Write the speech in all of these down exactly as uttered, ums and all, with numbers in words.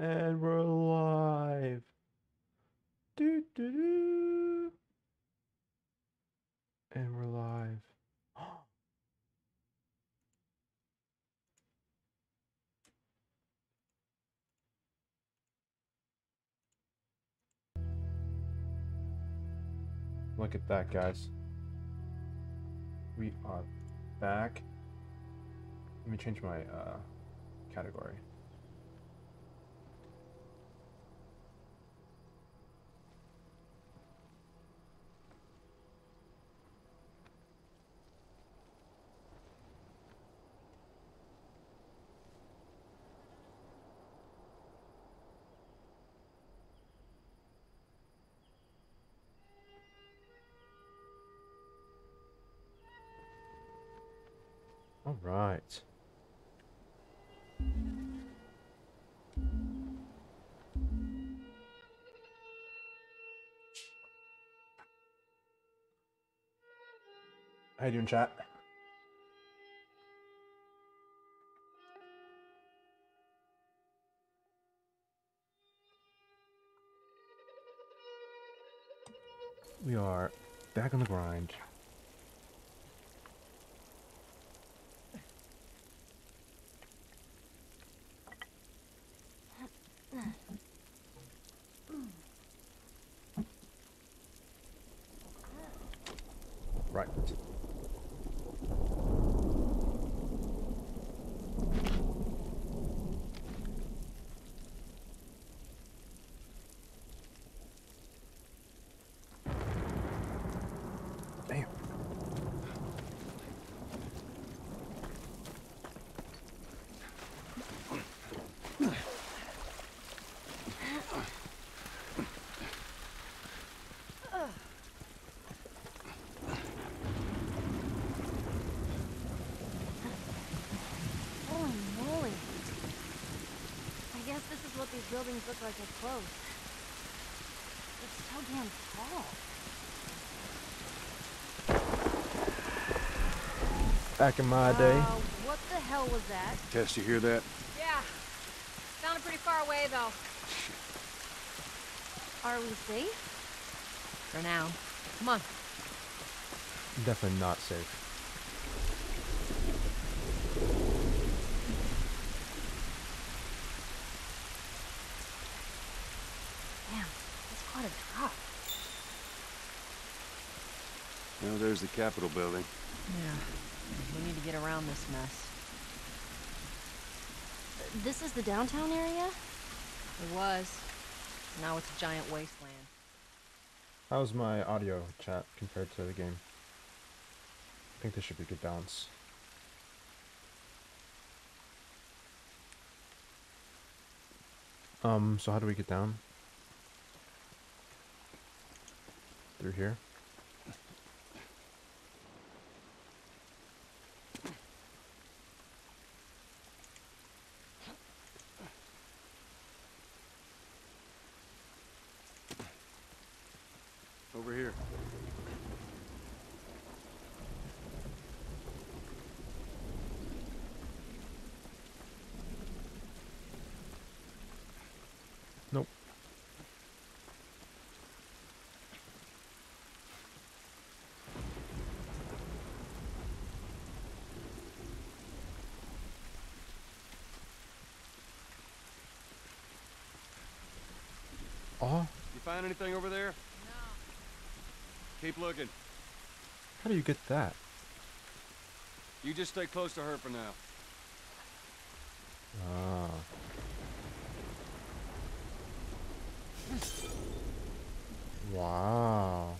And we're live. Do do do. And we're live. Look at that, guys. We are back. Let me change my uh, category. All right. How you doing, chat? We are back on the grind. Right. Damn. Holy moly. I guess this is what these buildings look like up close. It's so damn tall. Back in my day. Uh, what the hell was that? Tess, you hear that? Yeah. Sounded pretty far away, though. Are we safe? For now. Come on. Definitely not safe. Damn, that's quite a drop. Well, there's the Capitol building. Yeah. We need to get around this mess. This is the downtown area? It was. Now it's a giant wasteland. How's my audio, chat, compared to the game? I think this should be good balance. Um, so how do we get down? Through here? Over here. Nope. Oh, You find anything over there? No. Keep looking. how do you get that? You just stay close to her for now. Ah. Wow.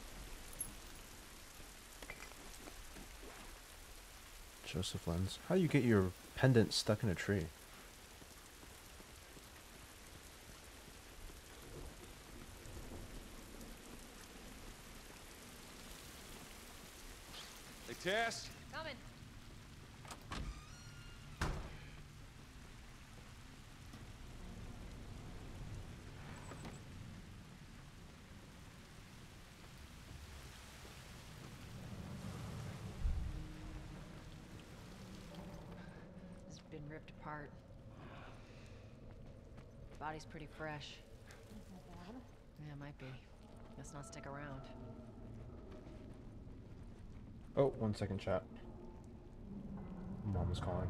Joseph Lens. How do you get your pendant stuck in a tree? Hey, Tess? Coming. It's been ripped apart. body's pretty fresh. That's not bad. Yeah, it might be. Let's not stick around. Oh, one second, chat. Mom is calling.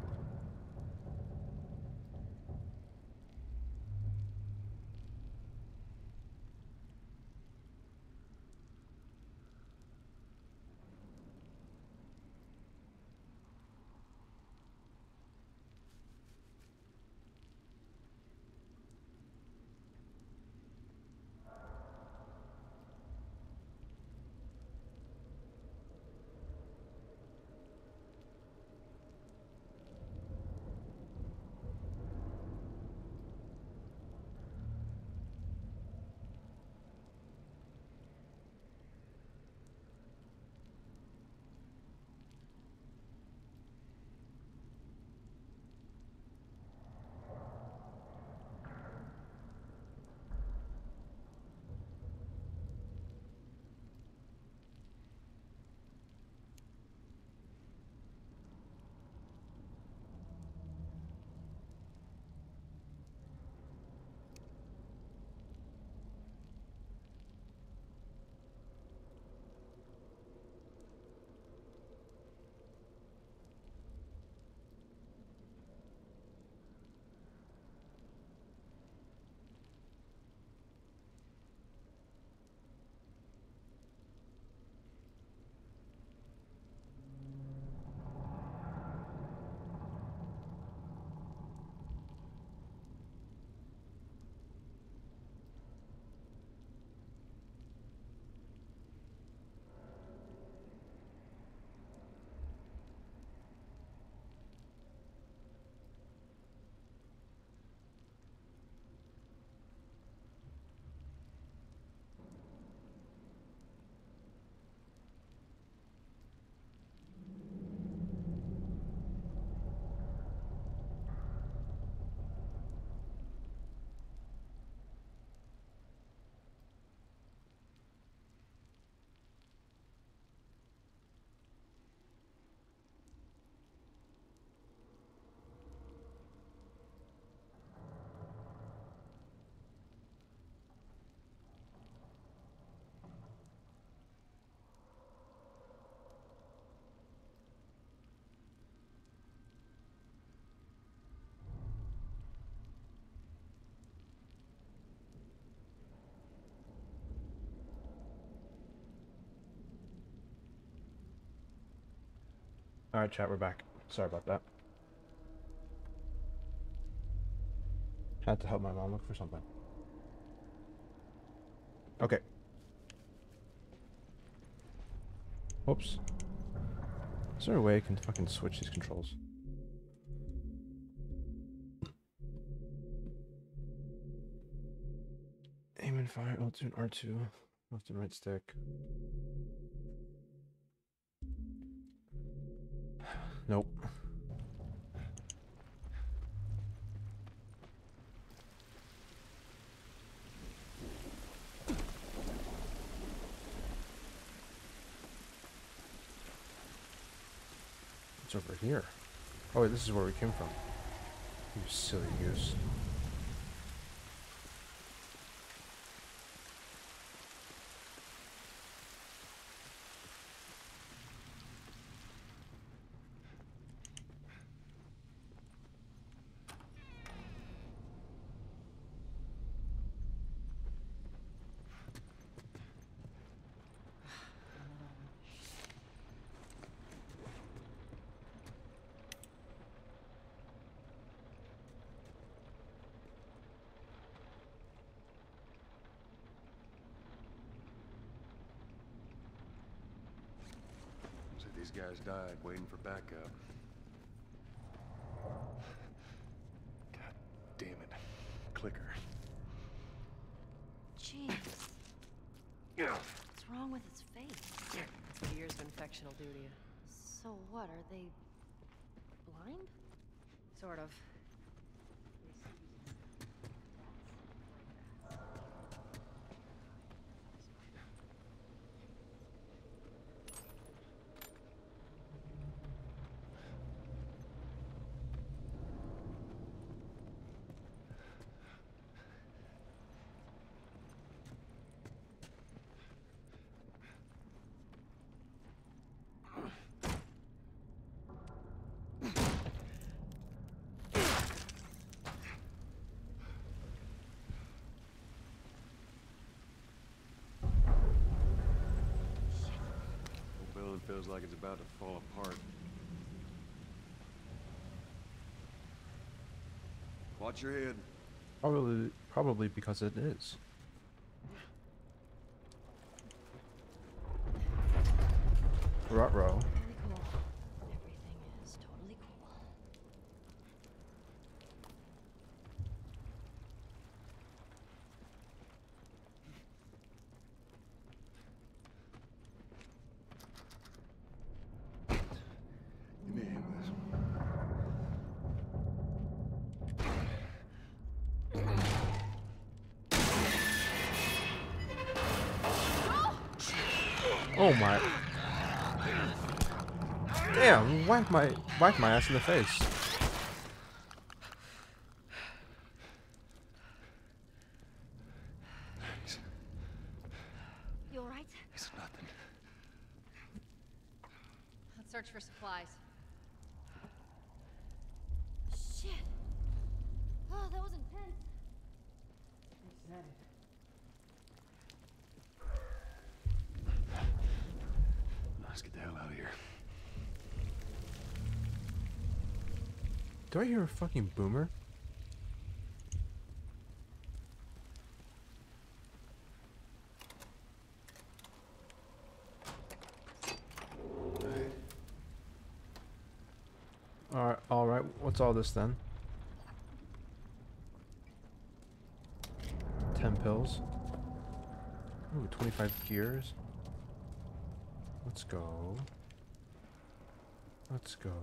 Alright, chat, we're back. Sorry about that. Had to help my mom look for something. Okay. Whoops. Is there a way I can fucking switch these controls? Aim and fire, L two and R two. Left and right stick. Nope. What's over here? Oh wait, this is where we came from. You silly goose. These guys died waiting for backup. God damn it. Clicker. Jeez. Yeah. What's wrong with its face? That's what years of infection will do to you. So what, are they blind? Sort of. feels like it's about to fall apart. Watch your head. Probably, probably because it is. Ruh-roh. Really cool. Everything is totally cool. Give me a hand with this. Oh my. Damn, whack my whack my ass in the face. You alright? It's nothing. Let's search for supplies. Shit. Oh, that was intense. Let's get the hell out of here. Do I hear a fucking boomer? Alright, alright, what's all this then? Ten pills. Ooh, twenty-five gears. Let's go. Let's go.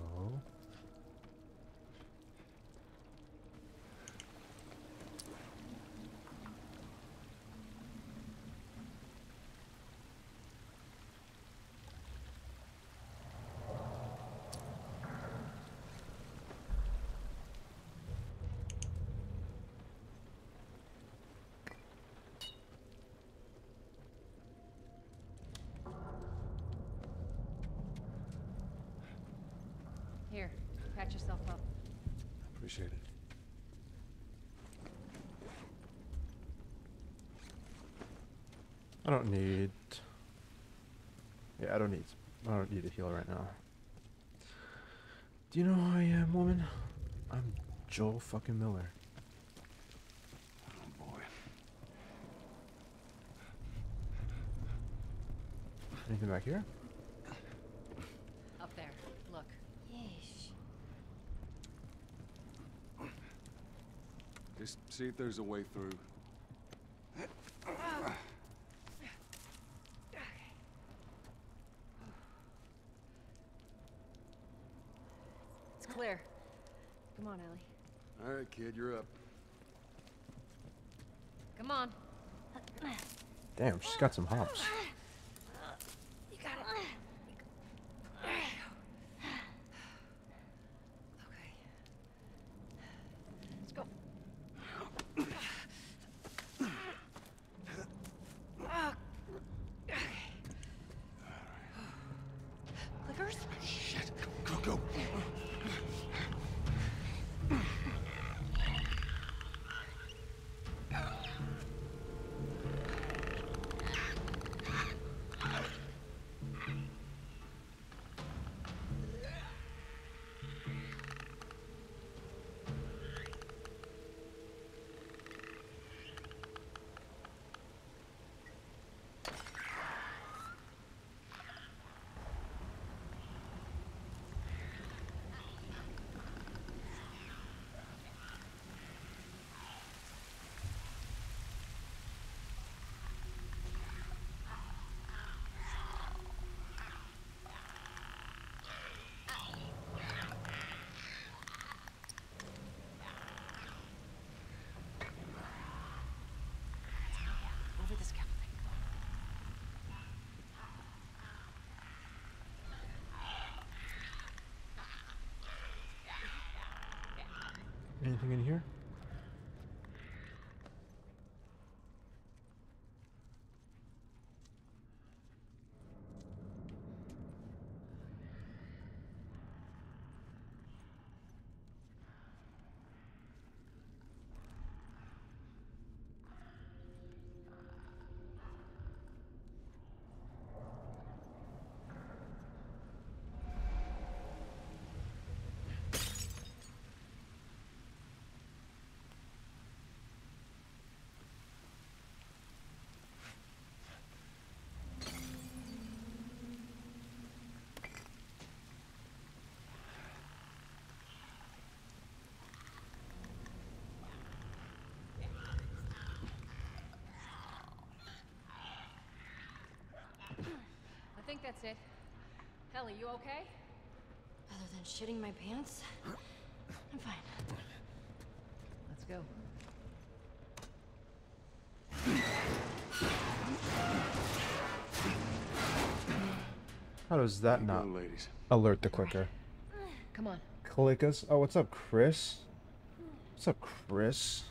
Here, patch yourself up. Appreciate it. I don't need. Yeah, I don't need. I don't need a heal right now. Do you know who I am, woman? I'm Joel fucking Miller. Oh boy. Anything back here? Up there. Look. Yeesh. Just see if there's a way through. It's clear. Come on, Ellie. All right, kid, you're up. Come on. Damn, she's got some hops. You got it. Okay. Let's go. Clickers? Shit. Go, go. Over the scaffolding. Anything in here? think that's it. Ellie, you okay? Other than shitting my pants, I'm fine. Let's go. How does that Here you not go, ladies. alert the clicker? Come on. Click us. Oh, what's up, Chris? What's up, Chris?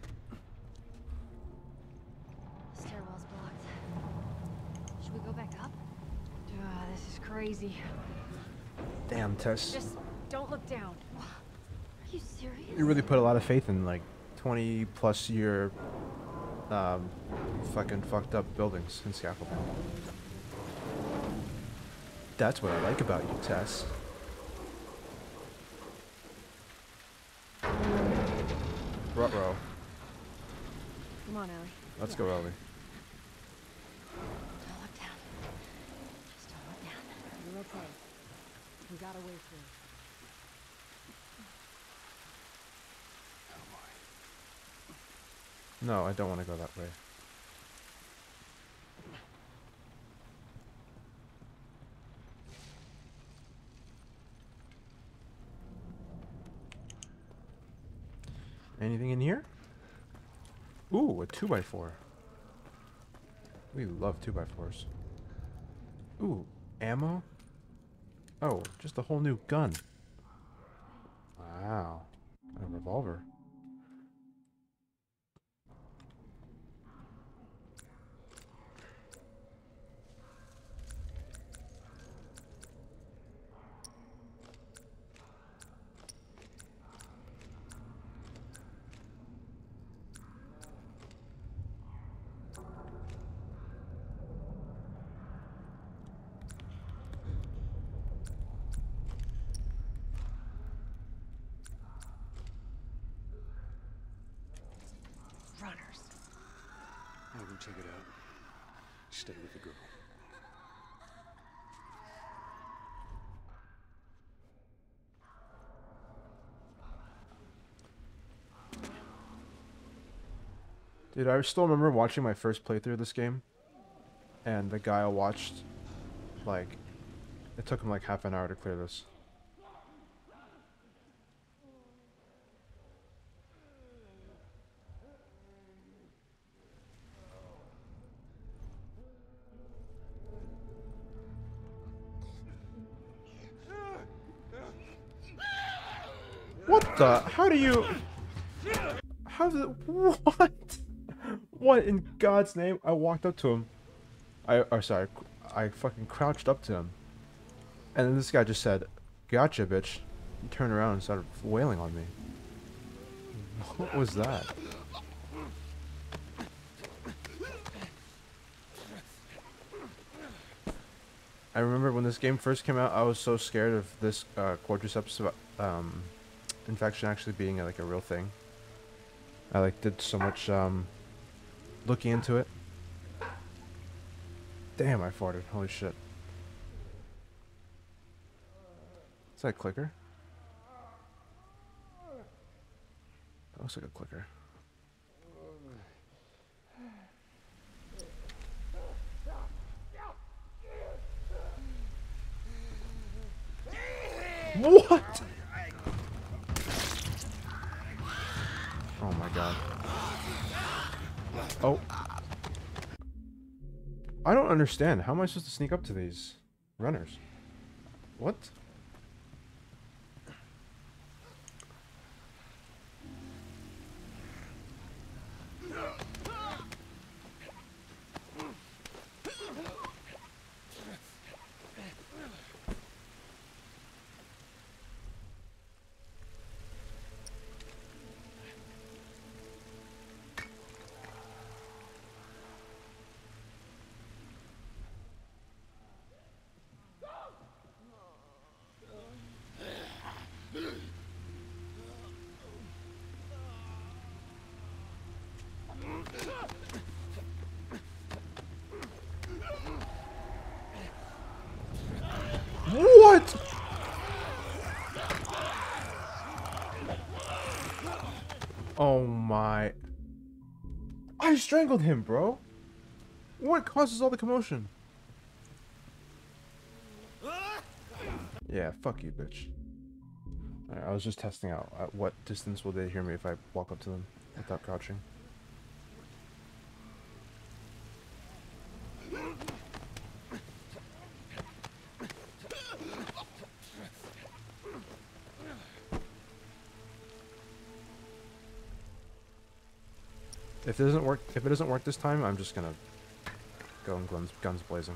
The stairwell's blocked. Should we go back up? Ah, this is crazy. Damn, Tess. Just don't look down. Are you serious? You really put a lot of faith in like twenty plus year um, fucking fucked up buildings in scaffolding. That's what I like about you, Tess. Ruh-roh. Come on, Ellie. Let's go, Ellie. Don't look down. Just don't look down. You're okay. We got a way through. No, I don't want to go that way. Anything in here? Ooh, a two by four. We love two by fours. Ooh, ammo? Oh, just a whole new gun. Wow. A revolver. Runners. I'll go check it out. Stay with the girl. Dude, I still remember watching my first playthrough of this game, and the guy I watched, like, it took him like half an hour to clear this. What the? How do you? How the? What? What in God's name? I walked up to him. I, or sorry, I fucking crouched up to him. And then this guy just said, "Gotcha, bitch." He turned around and started wailing on me. What was that? I remember when this game first came out, I was so scared of this uh, quadriceps um, infection actually being uh, like a real thing. I like did so much um, looking into it. Damn, I farted. Holy shit. Is that a clicker? That looks like a clicker. What? Oh my god. Oh. I don't understand. How am I supposed to sneak up to these runners? What? What? Oh my. I strangled him, bro. What causes all the commotion? Yeah, fuck you, bitch. Alright, I was just testing out at what distance will they hear me if I walk up to them without crouching. If it doesn't work, if it doesn't work this time, I'm just gonna go in guns, guns blazing.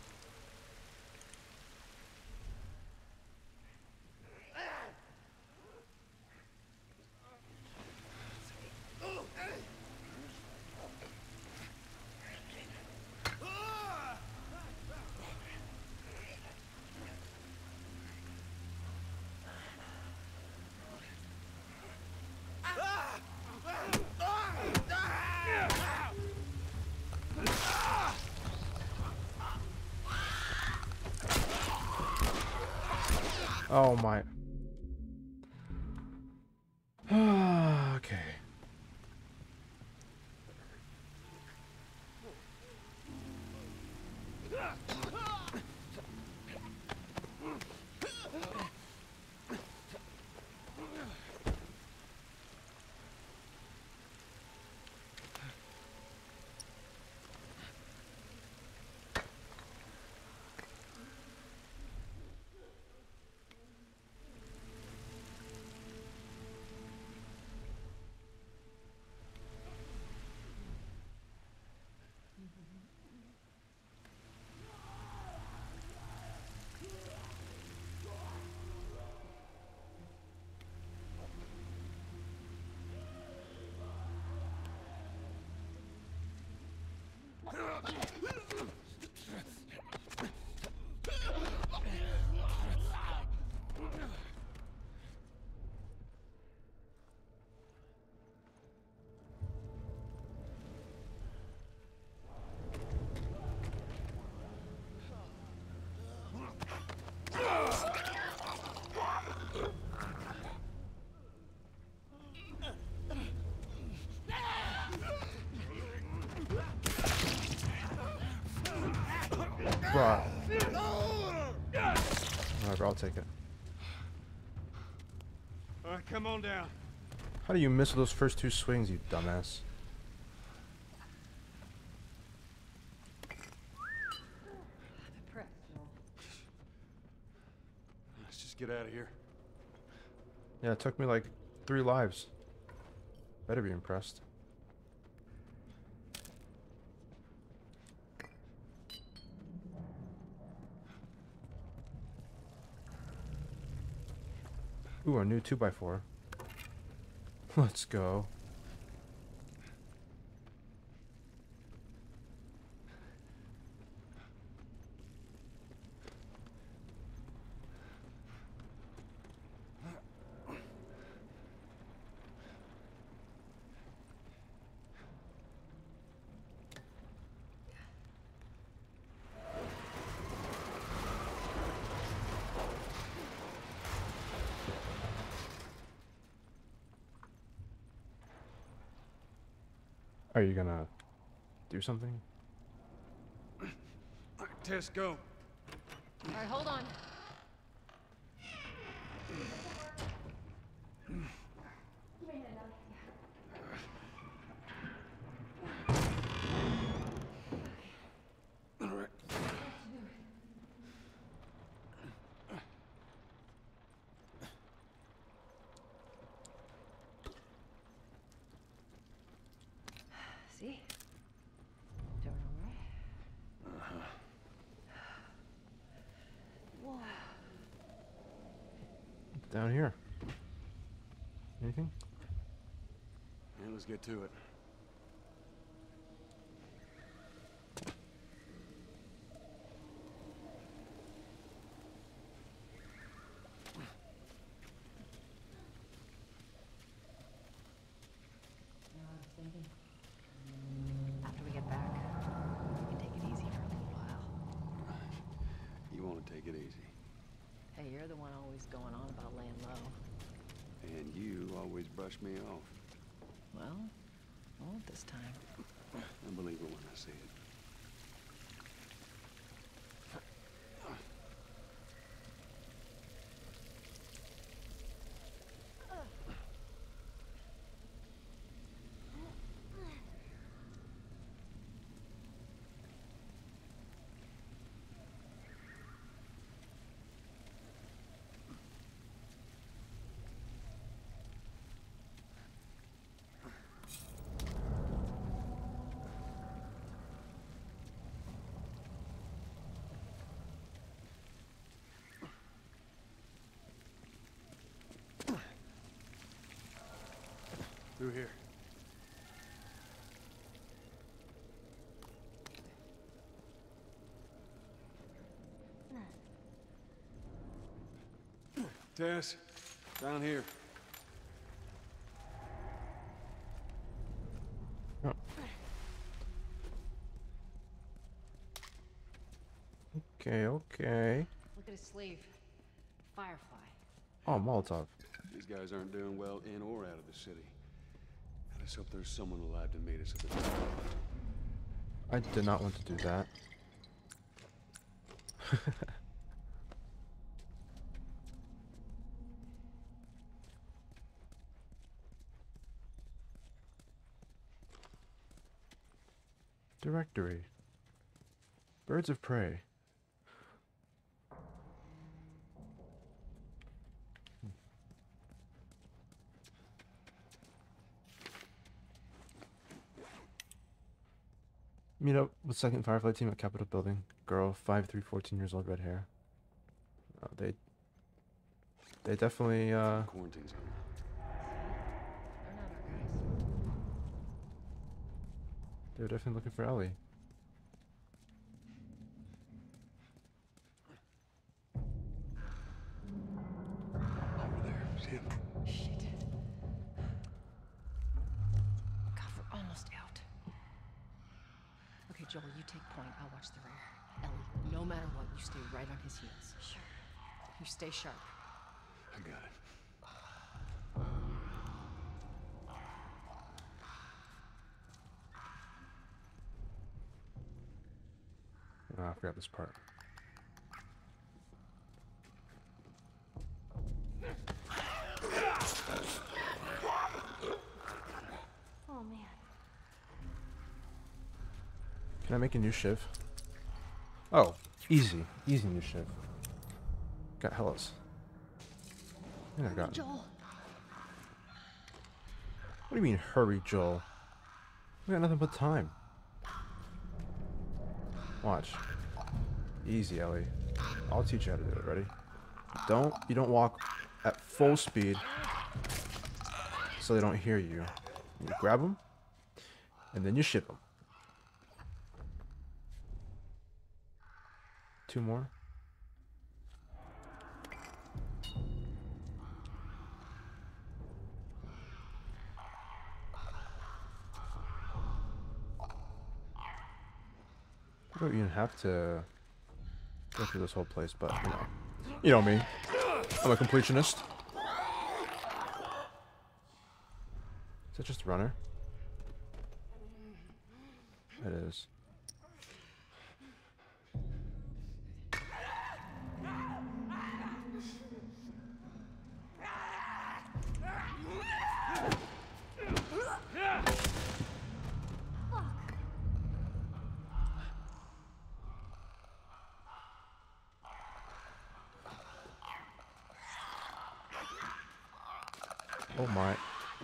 Oh my. Okay. Bruh. Whatever, I'll take it. Alright, come on down. How do you miss those first two swings, you dumbass? Let's just get out of here. Yeah, it took me like three lives. Better be impressed. Ooh, a new two by four. Let's go. Are you gonna do something? Alright, Tess, go. Alright, hold on. Alright. See? Doing all right? Uh-huh. Whoa. Down here. Anything? Yeah, let's get to it. After we get back, we can take it easy for a little while. You want to take it easy. Hey, you're the one always going on about laying low. And you always brush me off. Well, I won't this time. I believe it when I see it. Through here. Tess, down here. Oh. Okay, okay. Look at his sleeve. Firefly. Oh, Molotov. These guys aren't doing well in or out of the city. I just hope there's someone alive to meet us at the top. I did not want to do that. Directory. Birds of Prey. Meet up with second Firefly team at Capitol Building. Girl, five three, fourteen years old, red hair. Oh, they... They definitely, uh... Quarantine zone. They're not our guys. They're definitely looking for Ellie. Over there. See him? Shit. God, we're almost out. Okay, Joel, you take point. I'll watch the rear. Ellie, no matter what, you stay right on his heels. Sure. You stay sharp. I got it. Oh, I forgot this part. Oh man. Can I make a new shiv? Oh, easy. Easy new shiv. Got Hellas. Yeah, I got it. Joel. What do you mean, hurry, Joel? We got nothing but time. Watch. Easy, Ellie. I'll teach you how to do it. Ready? Don't, you don't walk at full speed so they don't hear you. You grab them, and then you ship them. Two more. You don't even have to go through this whole place, but you know, you know me. I'm a completionist. Is that just a runner? It is. Oh my.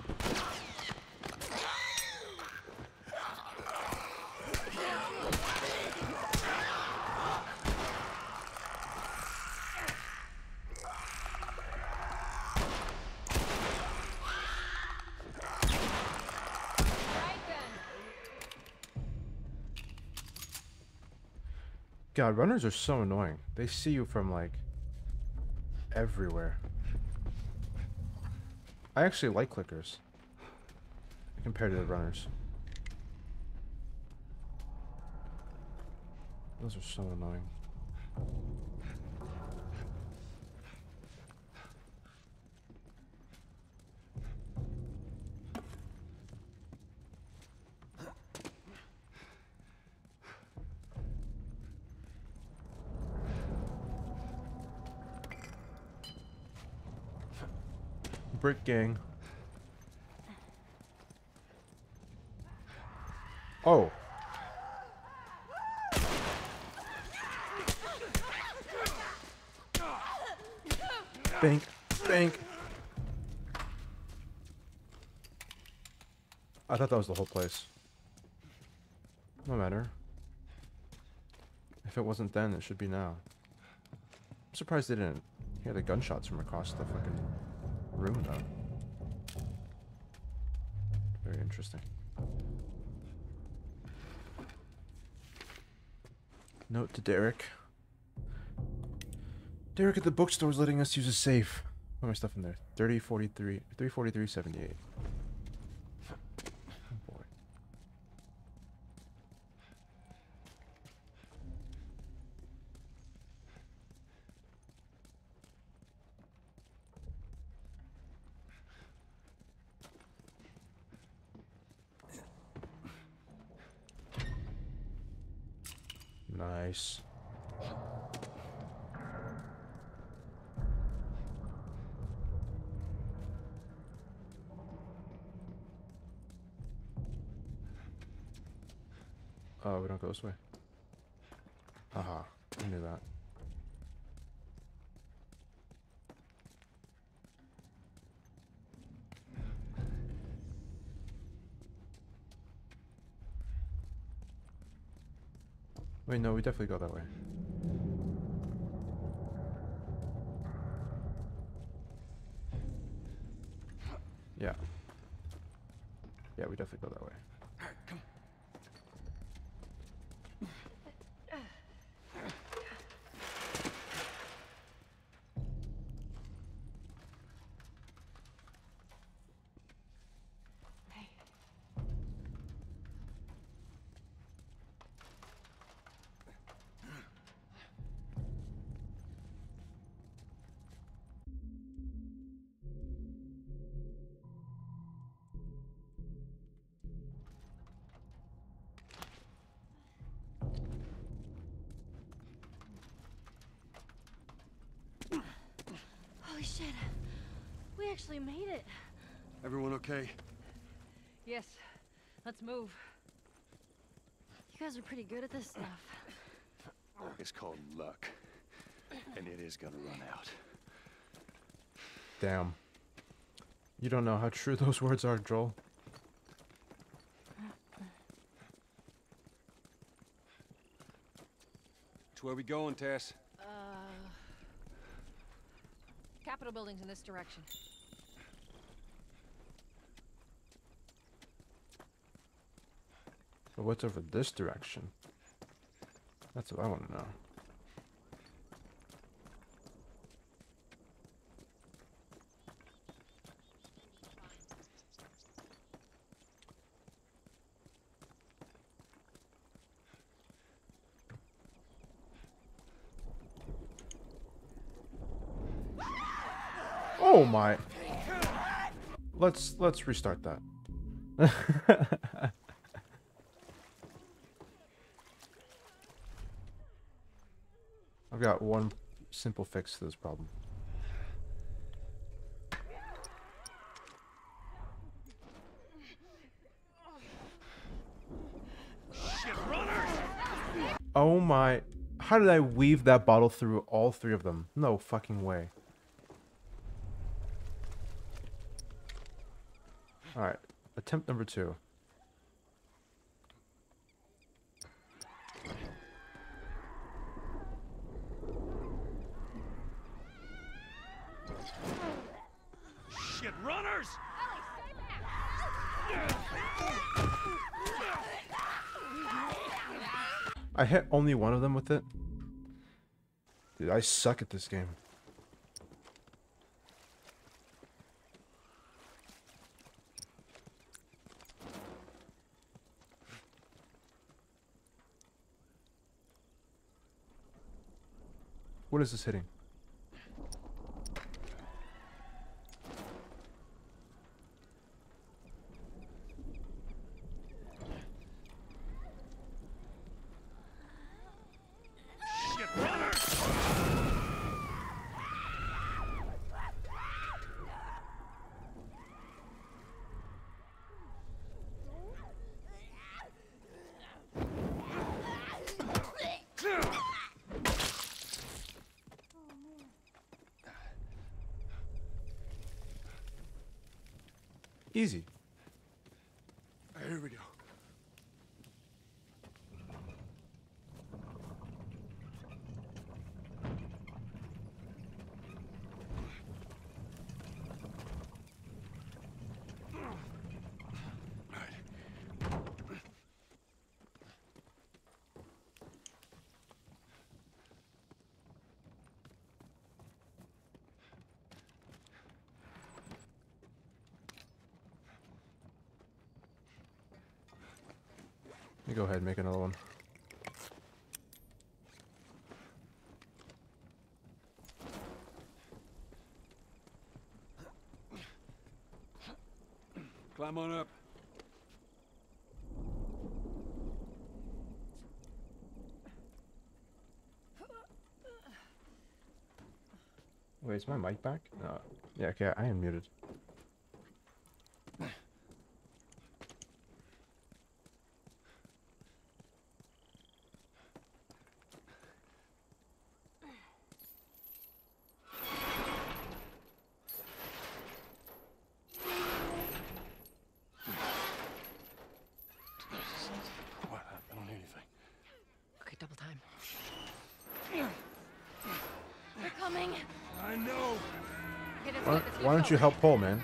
God, runners are so annoying. They see you from like everywhere. I actually like clickers compared to the runners. Those are so annoying. Brick gang. Oh. Bank. Bank. I thought that was the whole place. No matter. If it wasn't then, it should be now. I'm surprised they didn't hear the gunshots from across the fucking room, though. interesting. Note to Derek. Derek at the bookstore is letting us use a safe. What my stuff in there? thirty forty-three, three forty-three seventy-eight. Oh boy. Nice. Oh, we don't go this way. Haha, I knew that. Wait, no, we definitely go that way. Yeah. Yeah, we definitely go that way. Alright, come. Holy shit. We actually made it. Everyone okay? Yes. Let's move. You guys are pretty good at this stuff. It's called luck. And it is gonna run out. Damn. You don't know how true those words are, Joel. Which way we going, Tess? Uh... Capitol building's in this direction. But what's over this direction? That's what I want to know. Oh my. Let's let's restart that. I've got one simple fix to this problem. Oh my. How did I weave that bottle through all three of them? No fucking way. Alright. Attempt number two. Shit, runners! I hit only one of them with it. Dude, I suck at this game. What is this hitting? Shit, runners! Easy. Here we go. All right. You go ahead and make another one. Climb on up. Wait, is my mic back? No. Yeah, okay, I am muted. What? I don't hear anything. Okay, double time. They're coming. I know. Okay, let's Why, go, let's why don't go. you help Paul, man?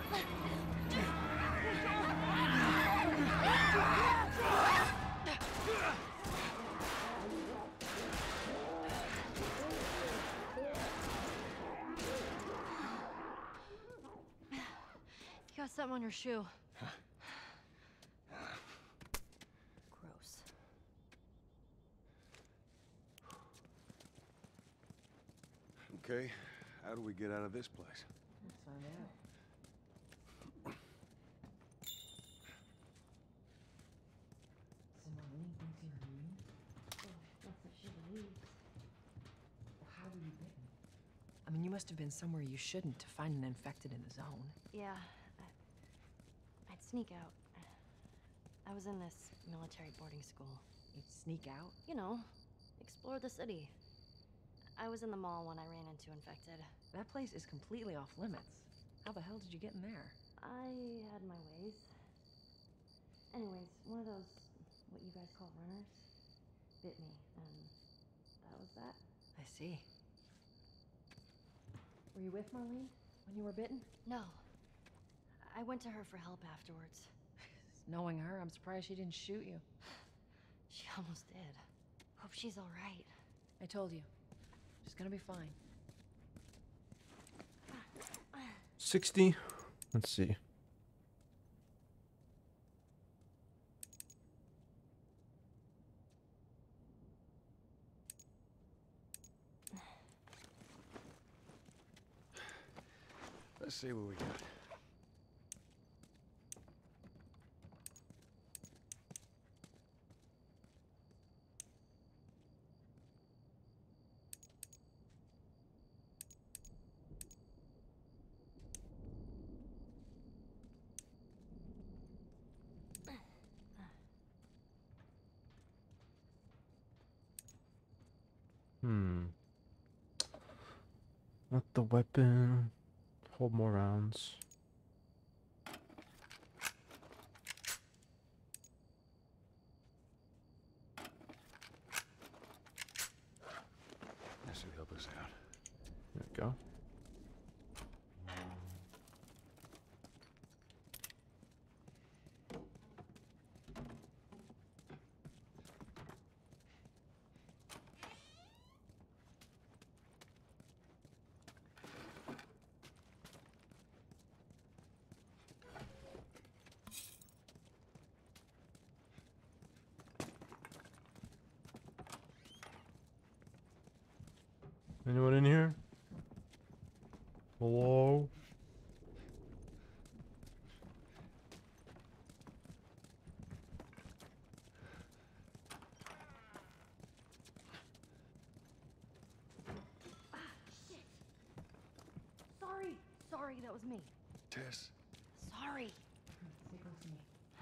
You got something on your shoe. Gross. Okay, how do we get out of this place? Let's find out. I mean, you must have been somewhere you shouldn't to find an infected in the zone. Yeah, I, I'd sneak out. I was in this military boarding school. You'd sneak out? You know, explore the city. I was in the mall when I ran into infected. That place is completely off limits. How the hell did you get in there? I had my ways. Anyways, one of those, what you guys call runners, bit me, and that was that. I see. Were you with Marlene when you were bitten? No. I went to her for help afterwards. Knowing her, I'm surprised she didn't shoot you. She almost did. Hope she's all right. I told you. She's gonna be fine. sixty? Let's see. Let's see what we got. Hmm. Not the weapon. Hold more rounds. This should help us out. There we go. Anyone in here? Hello? Sorry. Sorry, that was me. Tess, Sorry. Stay close to me.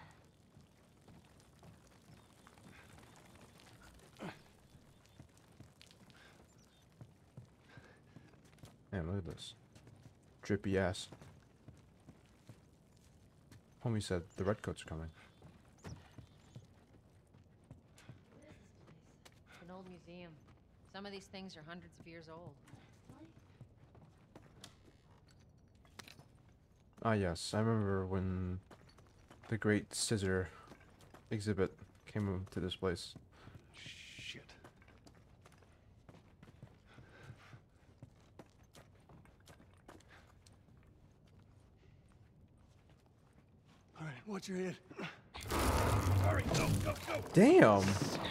Man, look at this. Drippy ass. Homie said the redcoats are coming. It's an old museum. Some of these things are hundreds of years old. Ah yes, I remember when the Great Scissor exhibit came to this place. shit. All right, watch your head. Sorry. Damn.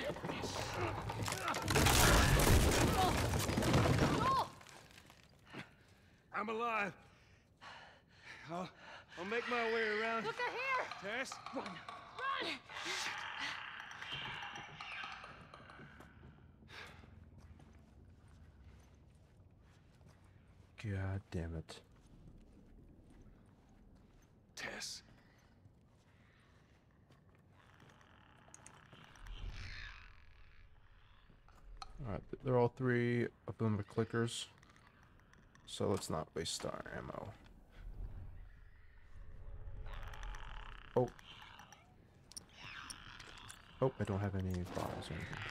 I'm alive. I'll, I'll make my way around. Look, they're here! Tess? Run! God damn it. Tess? Alright, they're all three of them are clickers. So let's not waste our ammo. Oh. Oh, I don't have any bottles or anything.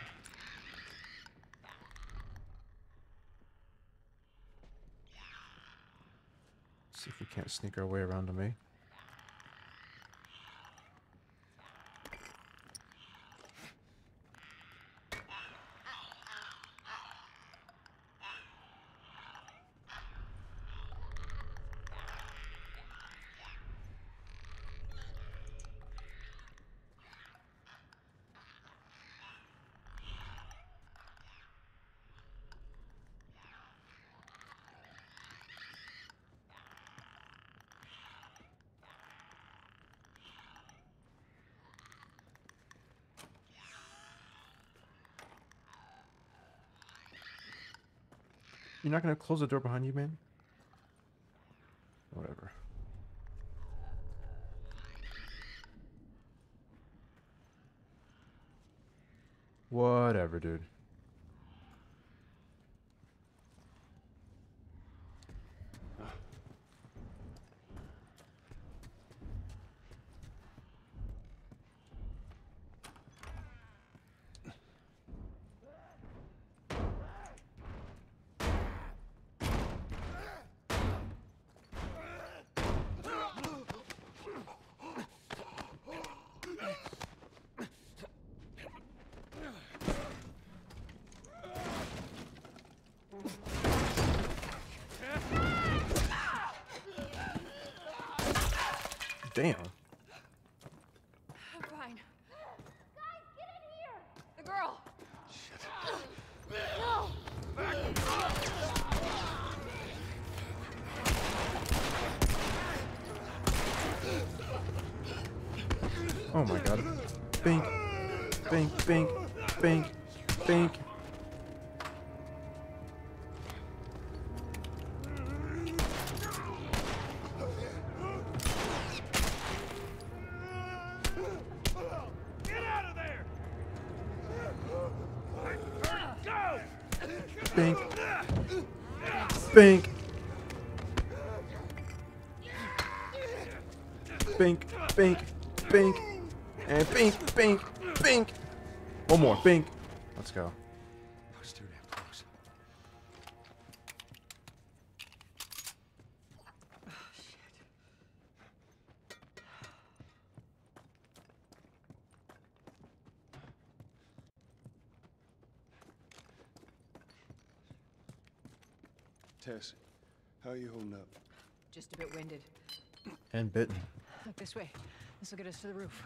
See if we can't sneak our way around to me. You're not gonna close the door behind you, man? Whatever. Whatever, dude. Damn. I'm fine. Guys, get in here! The girl! No! Oh my god. Bink. Bink, bink, bink, bink. Bink. Bink. Bink, bink, bink. And bink, bink, bink. One more. Bink. Let's go. That was too damn close. Tess, how are you holding up? Just a bit winded. And bitten. Look this way. This will get us to the roof.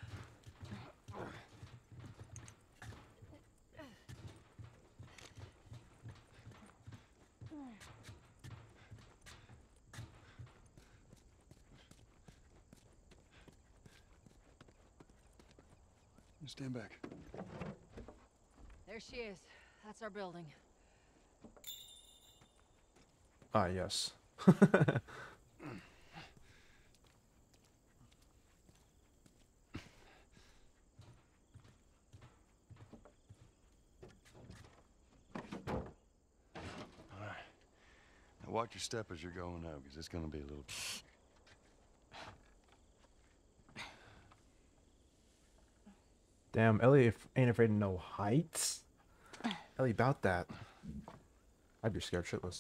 Stand back. There she is. That's our building. Ah, yes. Now watch your step as you're going out, because it's going to be a little... Damn, Ellie f- ain't afraid of no heights. Ellie, about that. I'd be scared shitless.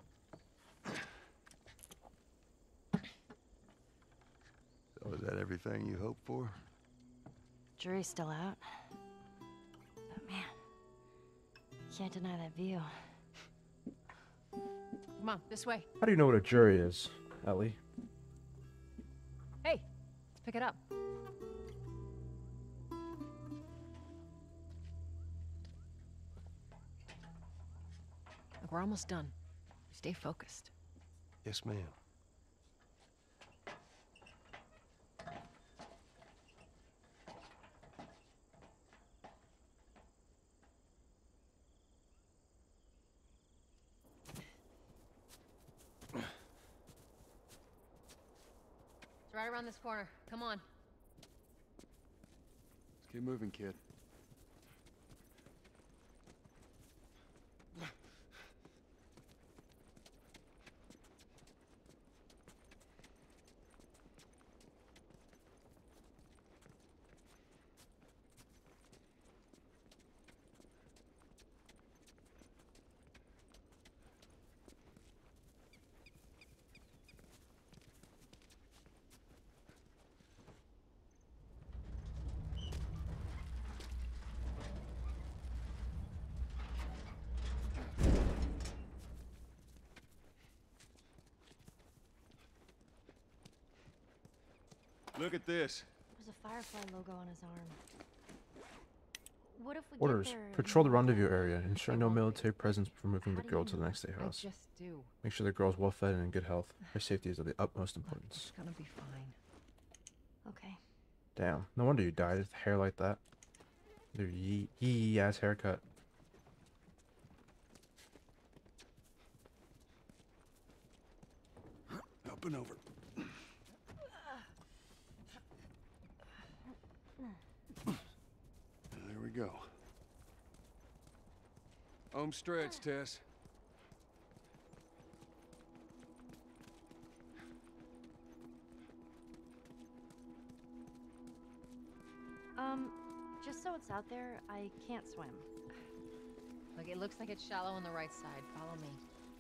So is that everything you hoped for? Jury's still out. But man, can't deny that view. Come on, this way. How do you know what a jury is, Ellie? Hey, let's pick it up. Look, we're almost done. Stay focused. Yes, ma'am. It's right around this corner. Come on. Let's keep moving, kid. Look at this. There's a Firefly logo on his arm. What if we Orders. get there Patrol the and- rendezvous area. Ensure no military presence before moving the How do girl you to the know? next day I house. just do. Make sure the girl's well fed and in good health. Her safety is of the utmost importance. It's gonna be fine. Okay. Damn. No wonder you died. With hair like that. Your yee yee ass haircut. Up and over. There we go. Home stretch, Tess. Um, just so it's out there, I can't swim. Look, it looks like it's shallow on the right side. Follow me.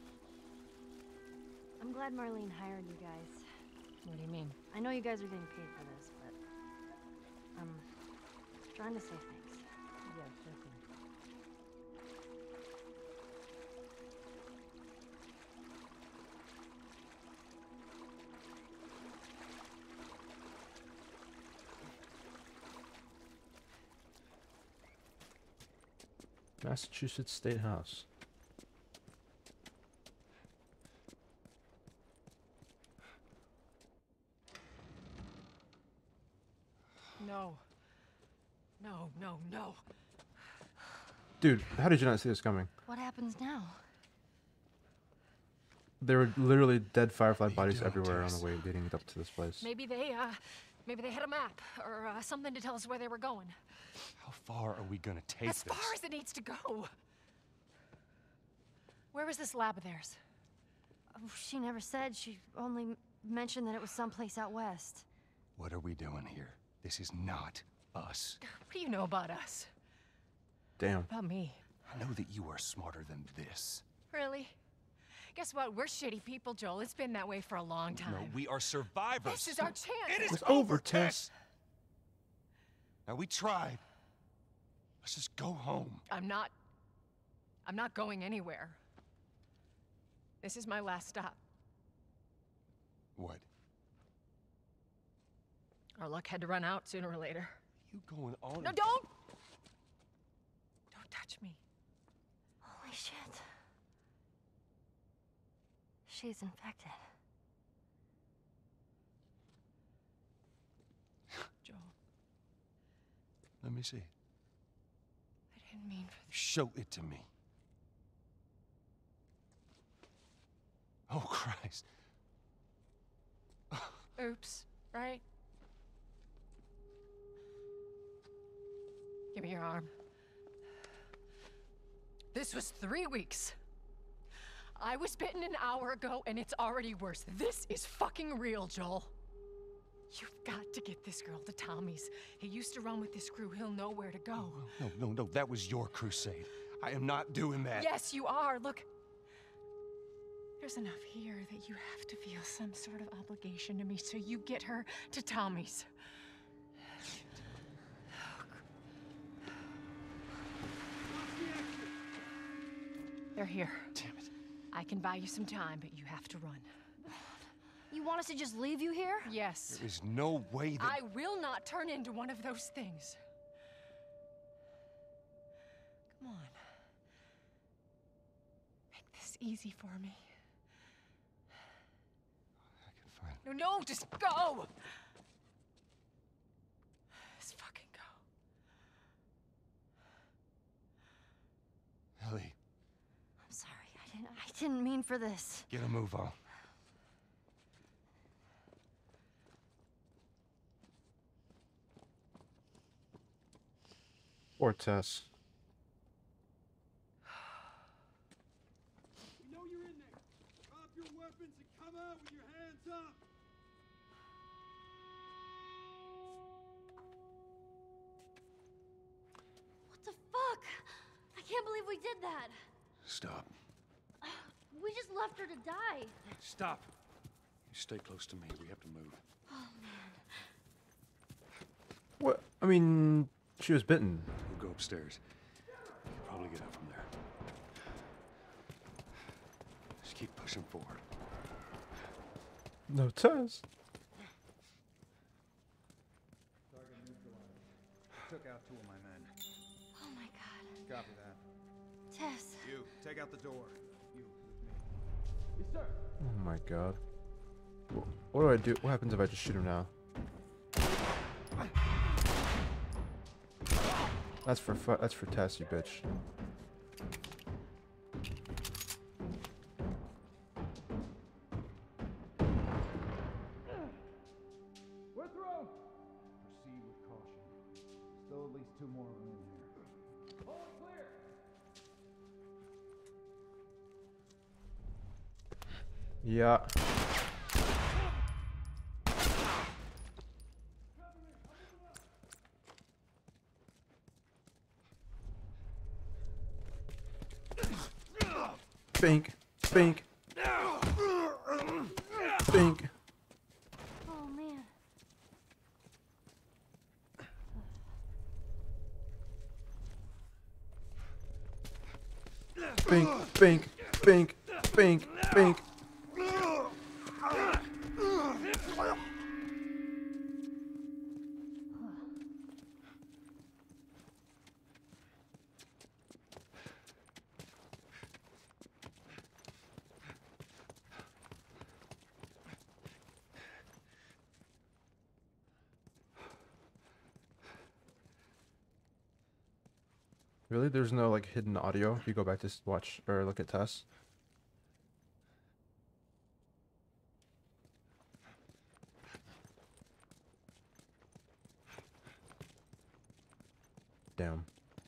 I'm glad Marlene hired you guys. What do you mean? I know you guys are getting paid for this, but I'm trying to say thanks. Yeah, sure thing. Massachusetts State House. No. No, no, no. Dude, how did you not see this coming? What happens now? There were literally dead Firefly What are you bodies doing, everywhere on Tess? the way leading up to this place. Maybe they, uh, maybe they had a map or uh, something to tell us where they were going. How far are we gonna take As this? far as it needs to go. Where was this lab of theirs? Oh, she never said. She only m- mentioned that it was someplace out west. What are we doing here? This is not us. What do you know about us? Damn. About me? I know that you are smarter than this. Really? Guess what? We're shitty people, Joel. It's been that way for a long time. No, we are survivors. This is our chance. It is It's over, over, Tess. Tess. Now we tried. Let's just go home. I'm not... I'm not going anywhere. This is my last stop. What? Our luck had to run out sooner or later. You going on? No, don't! Don't touch me. Holy shit. She's infected. Joel, Let me see. I didn't mean for this. Show it to me. Oh, Christ. Oops, right? Give me your arm. This was three weeks. I was bitten an hour ago, and it's already worse. This is fucking real, Joel. You've got to get this girl to Tommy's. He used to run with this crew. He'll know where to go. No, no, no. That was your crusade. I am not doing that. Yes, you are. Look, there's enough here that you have to feel some sort of obligation to me, so you get her to Tommy's. They're here. Damn it. I can buy you some time, but you have to run. You want us to just leave you here? Yes. There is no way that... I will not turn into one of those things. Come on. Make this easy for me. I can find. No, no, just go! Just fucking go. Ellie, I'm sorry. I didn't. I didn't mean for this. get a move on. Or Tess. We know you're in there. Drop your weapons and come out with your hands up. What the fuck? I can't believe we did that. Stop. We just left her to die. Stop. You stay close to me. We have to move. What? I mean, she was bitten. We'll go upstairs. You can probably get out from there. Just keep pushing forward. No Tess. Target neutralized. Took out two of my men. Oh my god. Copy that. Tess. You, take out the door. You, with me. Oh my god. Wh- What do I do? What happens if I just shoot him now? That's for fu- that's for Tess, you bitch. We're through! Proceed with caution. Still at least two more of them in here. All clear! Yeah. Bink, bink, bink. Oh man. Bink, bink, bink, bink, bink. Really? There's no like hidden audio if you go back to s- watch or look at Tess? Damn.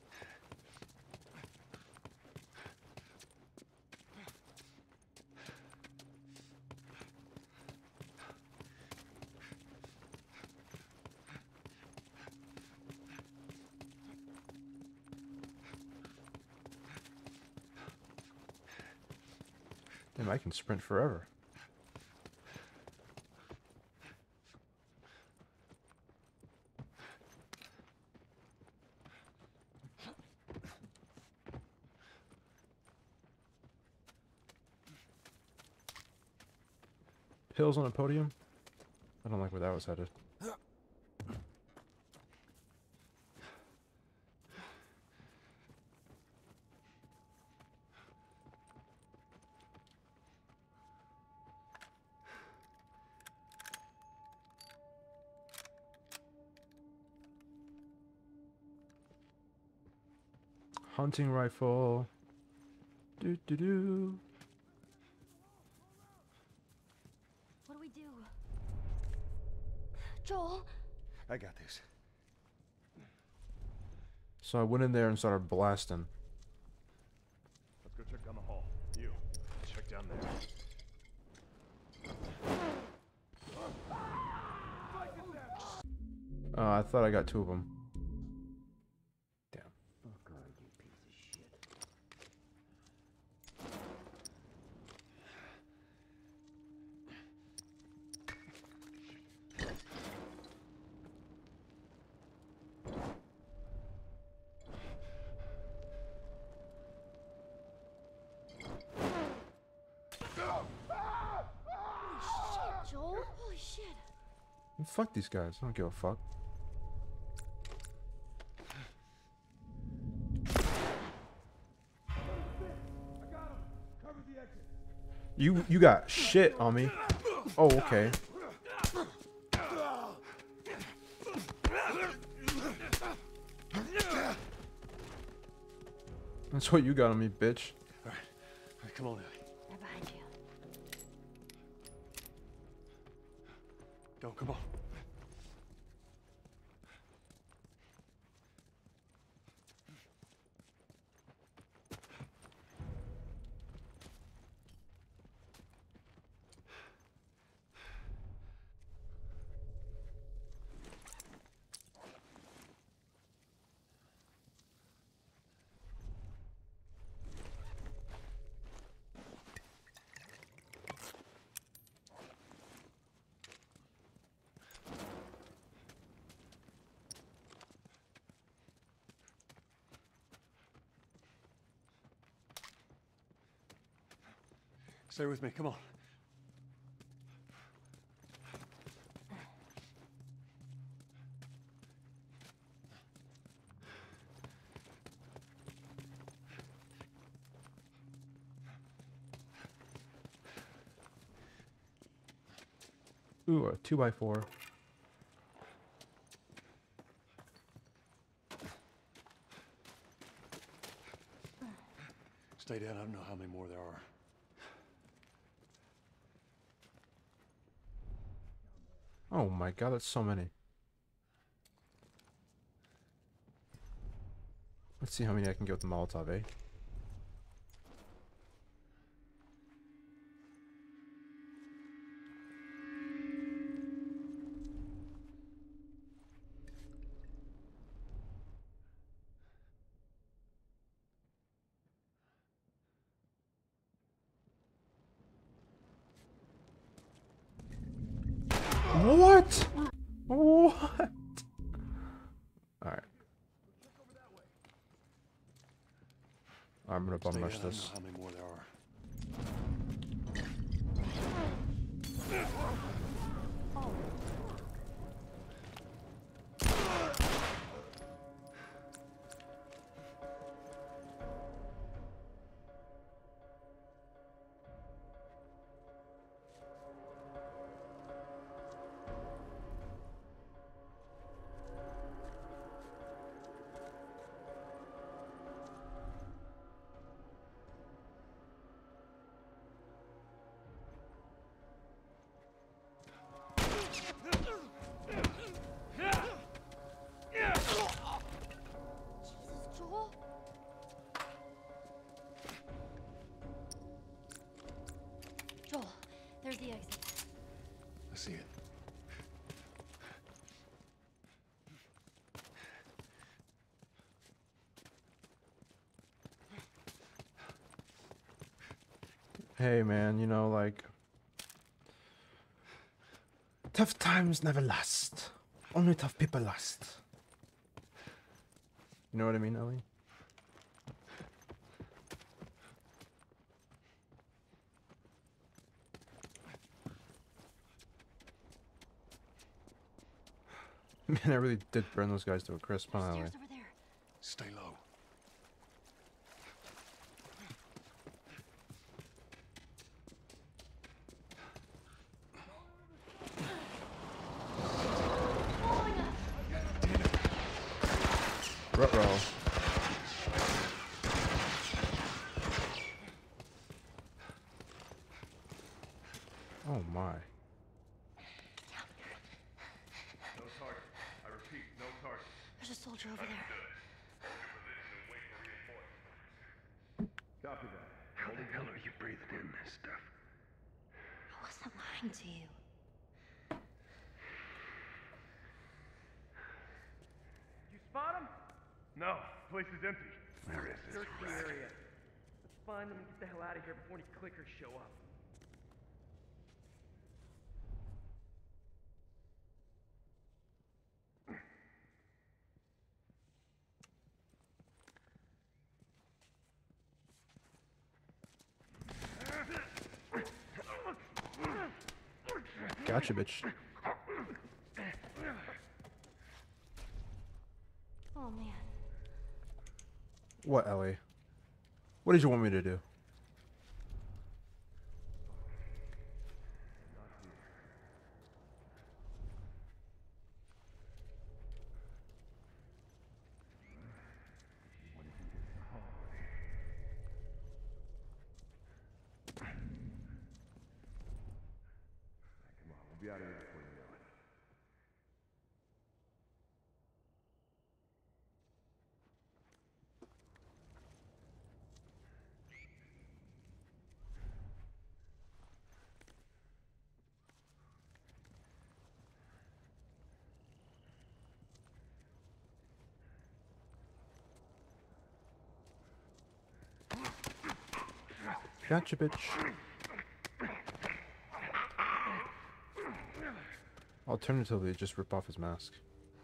Damn, I can sprint forever. Pills on a podium? I don't like where that was headed. Hunting rifle. Do do do. What do we do? Joel? I got this. So I went in there and started blasting. Let's go check down the hall. You, check down there. Uh, I thought I got two of them. Damn. Joel? Holy shit. Fuck these guys. I don't give a fuck. I got him! Cover You you got shit on me. Oh, okay. That's what you got on me, bitch. All right, all right, come on, Ellie. They're behind you. Go, come on. Stay with me, come on. Ooh, a two by four. Stay down, I don't know how many more there are. Oh my god, that's so many. Let's see how many I can get with the Molotov, eh? What? What? Alright. I'm gonna bum Stay rush down, I don't this. know how many more there are. Jesus, Joel? Joel, there's the exit. I see it. Hey man, you know, like... tough times never last. Only tough people last. You know what I mean, Ellie? Man, I really did burn those guys to a crisp, huh, There's Ellie? stairs over there. Stay low. Ruh-roh. Oh my. No target. I repeat, no target. There's a soldier over there. Copy that. How the hell are you breathing in this stuff? I wasn't lying to you. You spot him? No, place is empty. Where is this Search the rat? area. Let's find them and get the hell out of here before any clickers show up. Gotcha, bitch. Oh man. What, Ellie? What did you want me to do? out of here before you know it. Gotcha, bitch. Alternatively, just rip off his mask.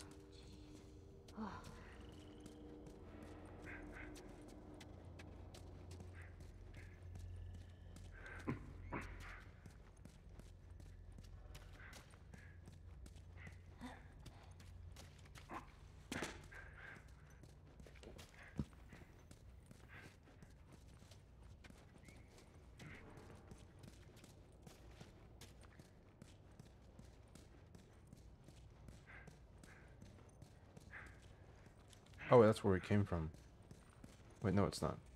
Oh, that's where we came from. Wait, no, it's not.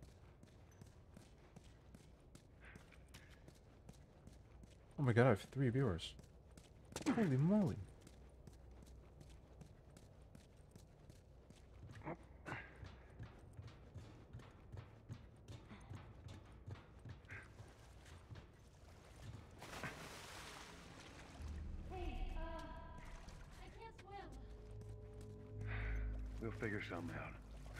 Oh my god, I have three viewers. Holy moly. Hey, uh, I can't swim. We'll figure something out.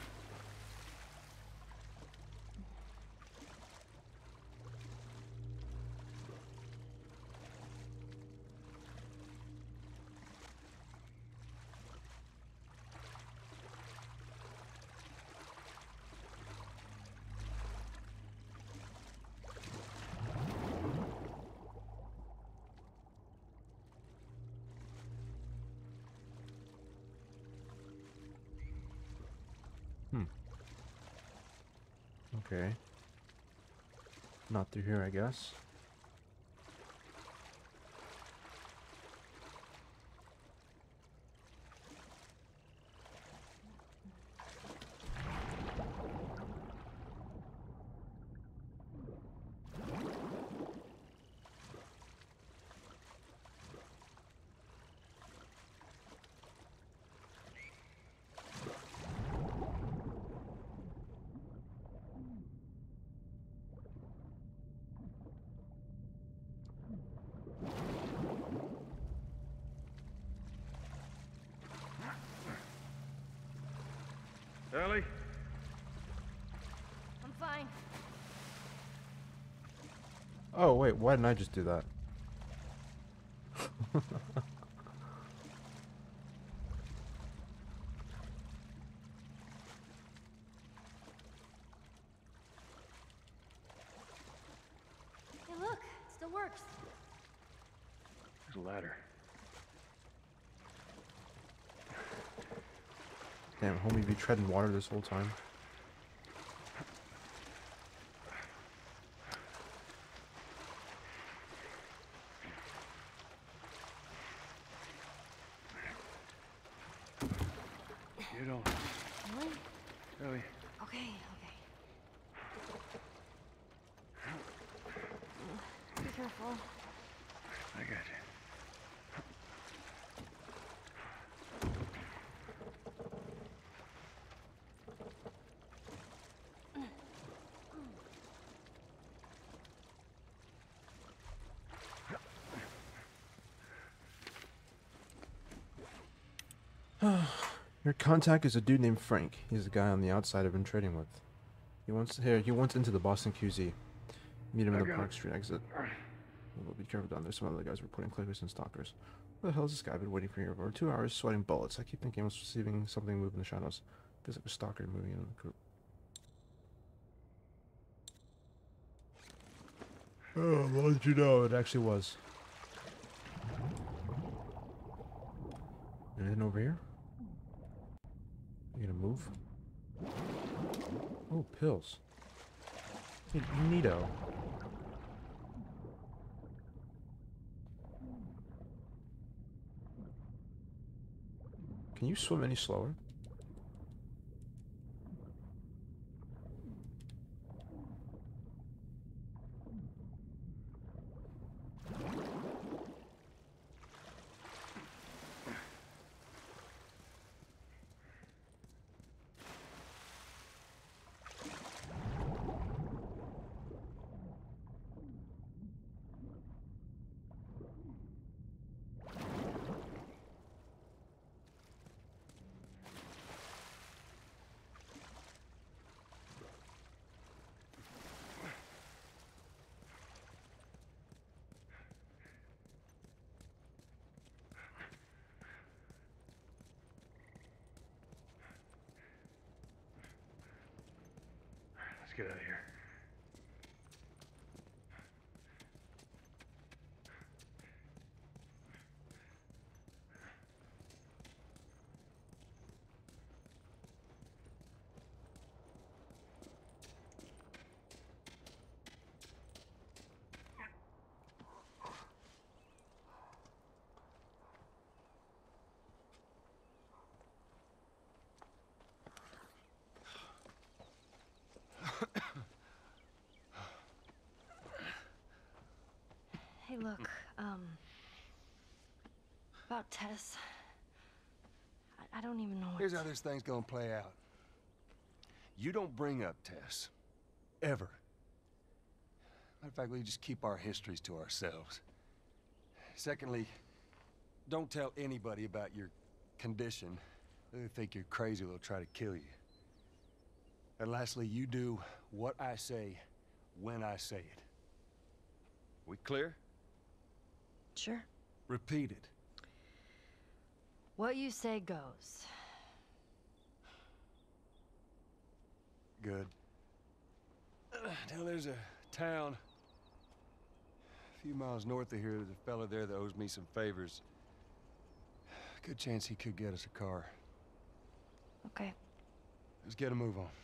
Hmm. Okay. Not through here, I guess. Ellie? I'm fine. Oh, wait, why didn't I just do that? Hey, look, it still works. There's a ladder. Damn, homie, be treading water this whole time. You don't. Really? Ellie. Okay, okay. Be careful. I got you. Your contact is a dude named Frank. He's the guy on the outside I've been trading with. He wants here. He wants into the Boston Q Z. Meet him at the Park Street exit. Well, be careful down there. Some other guys reporting clickers and stalkers. Where the hell is this guy? I've been waiting for here for over two hours, sweating bullets. I keep thinking I was receiving something move in the shadows. Feels like a stalker moving in the group. Oh, well, did you know it actually was? Anything over here? You gonna move? Oh, pills. Hey, neato. Can you swim any slower? get out of here. Hey, look, um... about Tess. I, I don't even know what Here's to... how this thing's gonna play out. You don't bring up Tess. Ever. Matter of fact, we just keep our histories to ourselves. Secondly, don't tell anybody about your condition. They think you're crazy, they'll try to kill you. And lastly, you do what I say, when I say it. We clear? Sure. Repeat it. What you say goes. Good. Uh, now there's a town a few miles north of here. There's a fella there that owes me some favors. Good chance he could get us a car. Okay. Let's get a move on.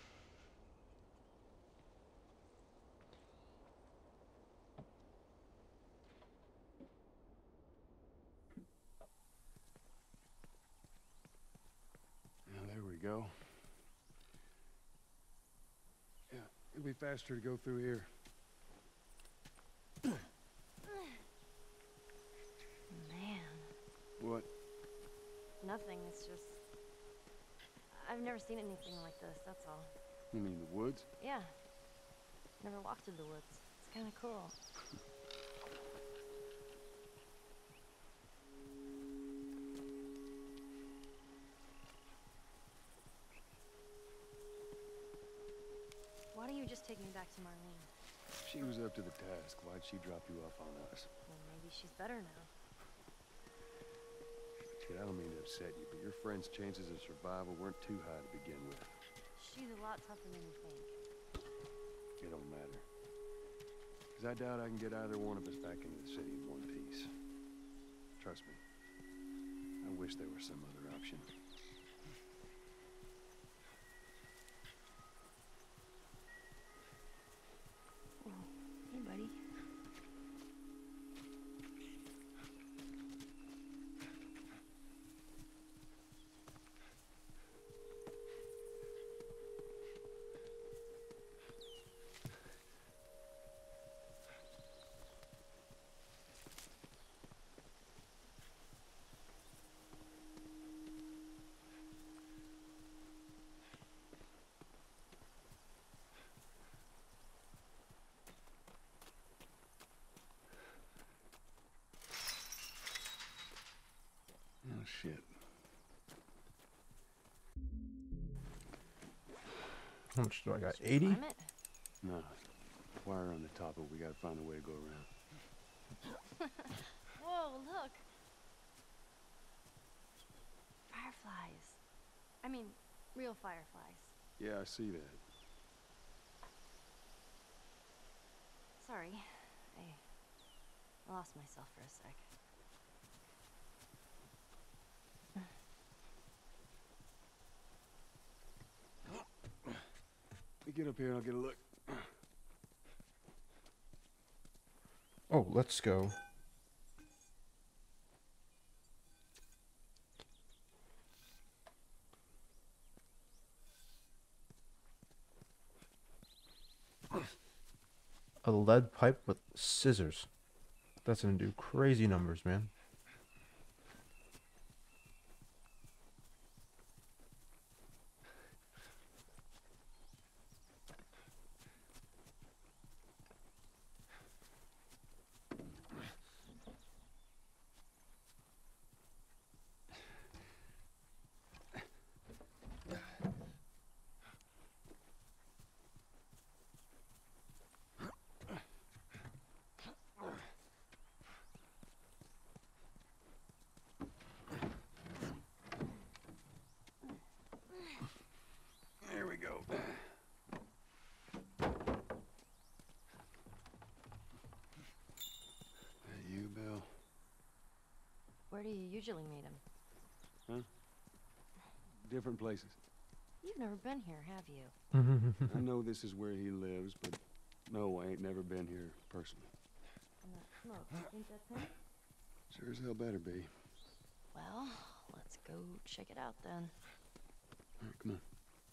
Now there we go. Yeah, it'll be faster to go through here. Man. What? Nothing, it's just... I've never seen anything like this, that's all. You mean the woods? Yeah. Never walked through the woods. It's kinda cool. Why don't you just take me back to Marlene? She was up to the task. Why'd she drop you off on us? Well, maybe she's better now. Kid, I don't mean to upset you, but your friend's chances of survival weren't too high to begin with. She's a lot tougher than you think. It don't matter. Because I doubt I can get either one of us back into the city in one piece. Trust me. I wish there was some other option. Oh, hey, buddy. Oh, shit. How much do I got? Should we eighty? climb it? No. Wire on the top, but we gotta find a way to go around. Whoa, look! Fireflies. I mean, real fireflies. Yeah, I see that. Sorry. I... I lost myself for a sec. You get up here and I'll get a look. Oh, let's go. A lead pipe with scissors. That's gonna do crazy numbers, man. Where do you usually meet him? Huh? Different places. You've never been here, have you? I know this is where he lives, but no, I ain't never been here personally. And that smoke, you think that's him? Sure as hell better be. Well, let's go check it out then. All right, come on.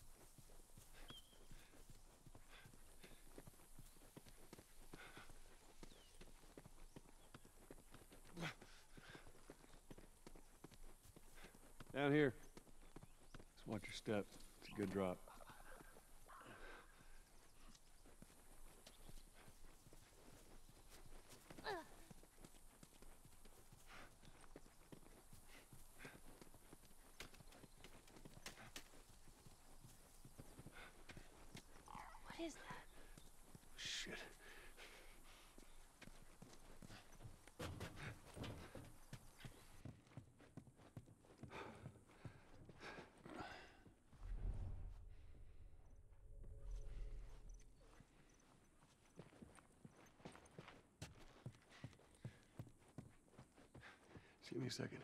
Down here. Just watch your step. It's a good drop. What is that? Shit. Just give me a second.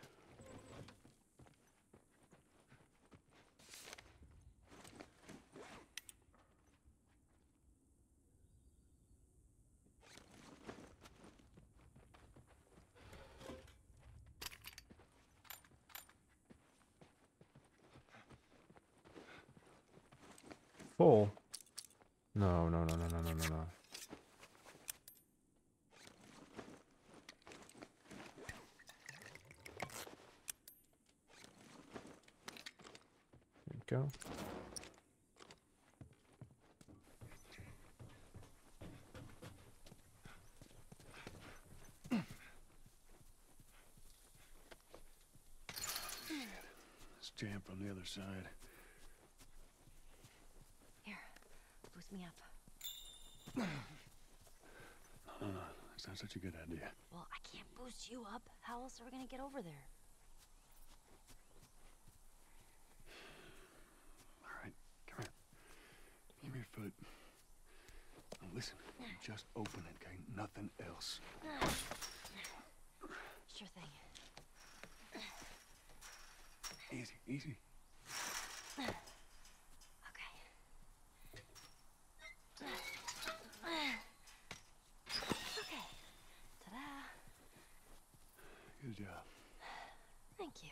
Full? No, no, no, no, no, no, no, no. There you go. It's jammed from the other side. Here, boost me up. Uh, that's not such a good idea. Well, I can't boost you up. How else are we gonna get over there? All right, come here. Give me your foot. Now listen, just open it, okay? Nothing else. Sure thing. Easy, easy. Okay. Okay. Ta-da. Good job. Thank you.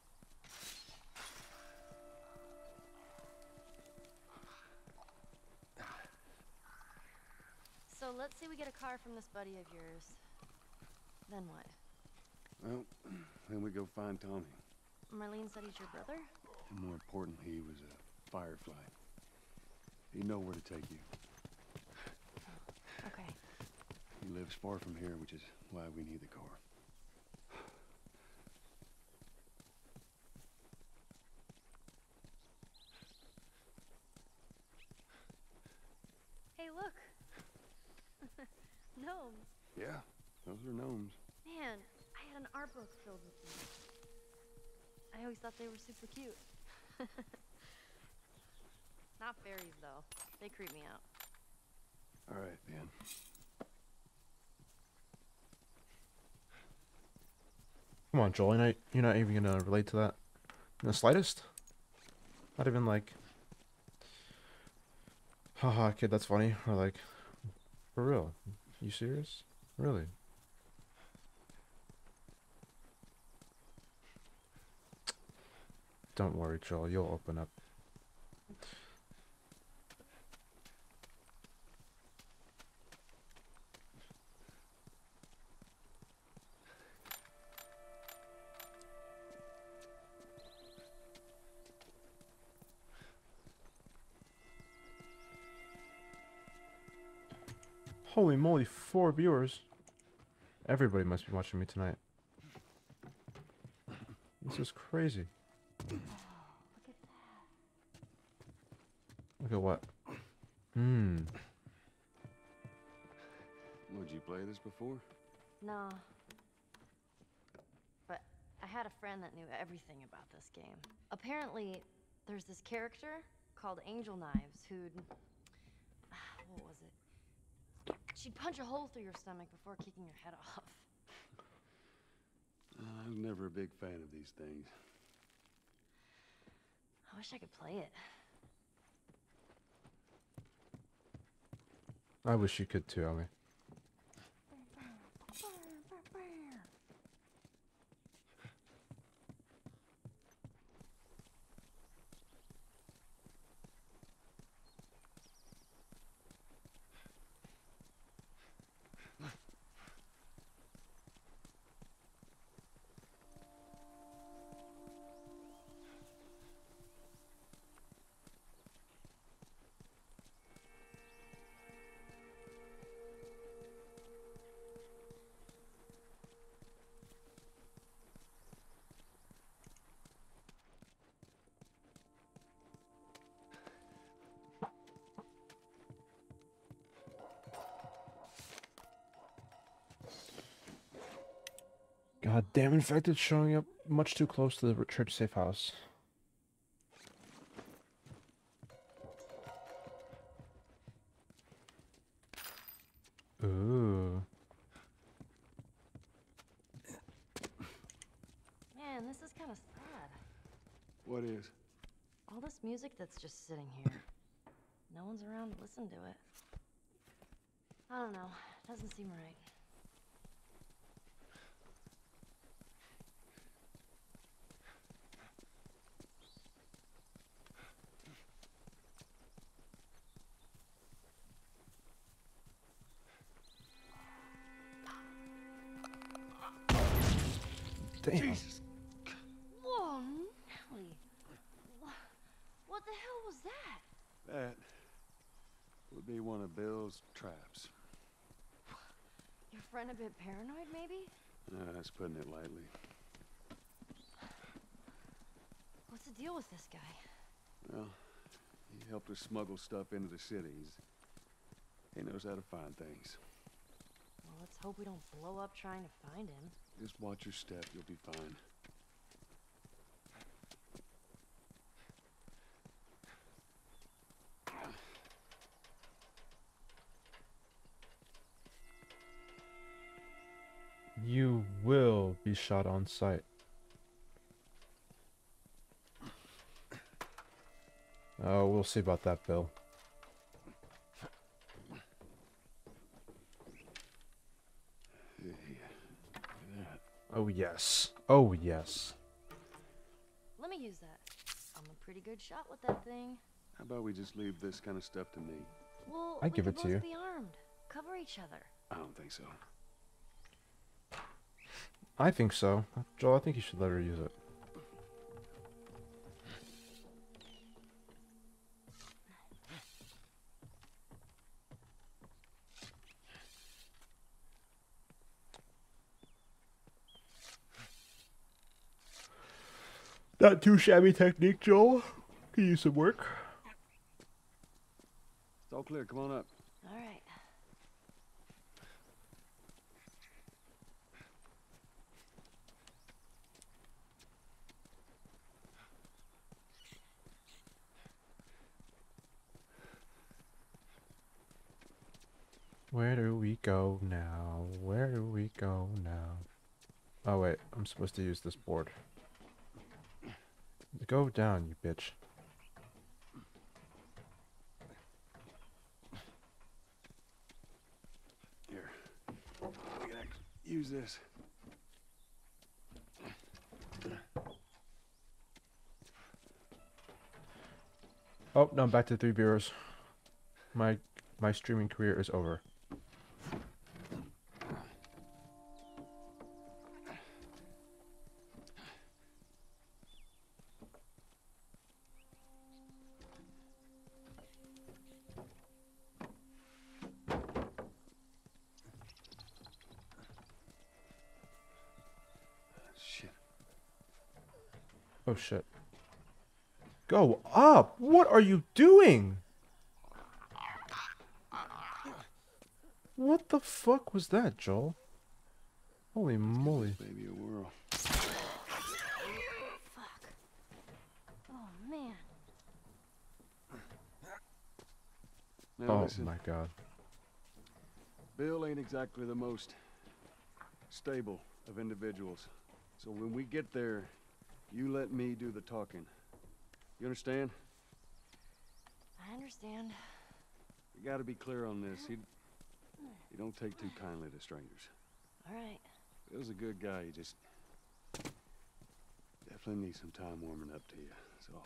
So let's say we get a car from this buddy of yours. Then what? Well, then we go find Tommy. Marlene said he's your brother? And more importantly, he was a firefly. He'd know where to take you. Okay. He lives far from here, which is why we need the car. Hey, look. Gnomes. Yeah, those are gnomes. Man, I had an art book filled with them. I always thought they were super cute. Not fairies, though. They creep me out. All right, Ben. Come on, Joel. You're not, you're not even gonna relate to that in the slightest? Not even like, haha, kid, that's funny. Or like, for real? You serious? Really? Don't worry, Joel. You'll open up. Holy moly, four viewers. Everybody must be watching me tonight. This is crazy. Look at what? Hmm. Would you play this before? No. But I had a friend that knew everything about this game. Apparently, there's this character called Angel Knives who'd... What was it? She'd punch a hole through your stomach before kicking your head off. I was never a big fan of these things. I wish I could play it. I wish you could too, Ellie. God damn infected showing up much too close to the church safe house. Ooh. Man, this is kind of sad. What is? All this music that's just sitting here. No one's around to listen to it. I don't know. Doesn't seem right. Damn. Jesus. Whoa, Nelly. What the hell was that? That would be one of Bill's traps. Your friend a bit paranoid, maybe? Uh, that's putting it lightly. What's the deal with this guy? Well, he helped us smuggle stuff into the cities. He knows how to find things. Well, let's hope we don't blow up trying to find him. Just watch your step, you'll be fine. You will be shot on sight. Oh, we'll see about that, Bill. Oh, yes. Oh, yes. Let me use that. I'm a pretty good shot with that thing. How about we just leave this kind of stuff to me? Well, I we give could it to both you. be armed. Cover each other. I don't think so. I think so. Joel, I think you should let her use it. Not too shabby technique, Joel. Can use some work. It's all clear, come on up. All right. Where do we go now? Where do we go now? Oh wait, I'm supposed to use this board. Go down, you bitch. Here. We can actually use this. Oh, no, I'm back to three beers. My my streaming career is over. Shit. Oh shit. Go up! What are you doing? What the fuck was that, Joel? Holy moly. Baby a whirl. Fuck. Oh, man. Now Oh listen, my god. Bill ain't exactly the most stable of individuals. So when we get there, you let me do the talking. You understand? I understand. You gotta be clear on this. He, you don't take too kindly to strangers. All right. Bill's a good guy. He just definitely needs some time warming up to you. That's all.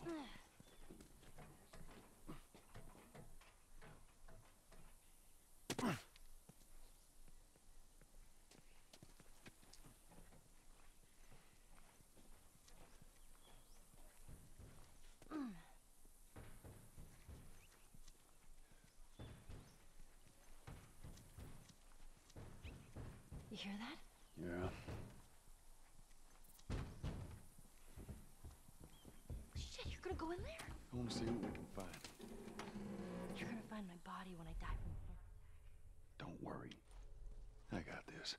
You hear that? Yeah. Shit, you're gonna go in there? I want to see what we can find. You're gonna find my body when I die from here. Don't worry. I got this.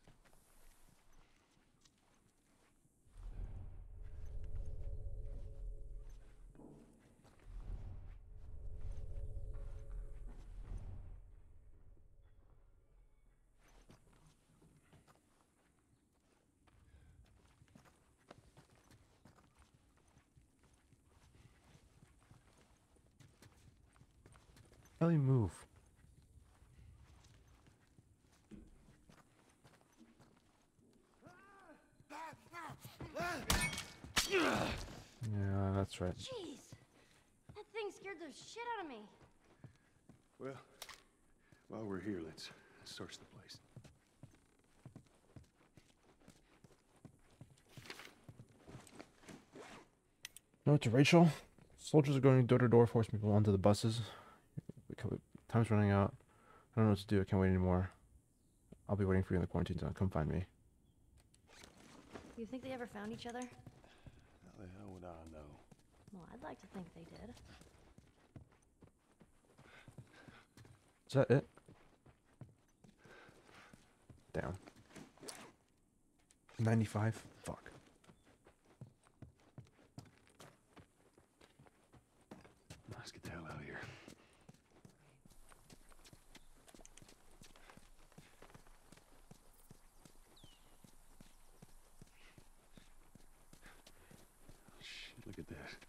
Ellie, move. Yeah, that's right. Jeez. That thing scared the shit out of me. Well, while we're here, let's search the place. Note to Rachel. Soldiers are going door to door, forcing people onto the buses. Time's running out. I don't know what to do. I can't wait anymore. I'll be waiting for you in the quarantine zone. Come find me. You think they ever found each other? How the hell would I know? Well, I'd like to think they did. Is that it? Down. ninety-five? Fuck. Let's get the hell out of here. Shit, look at this.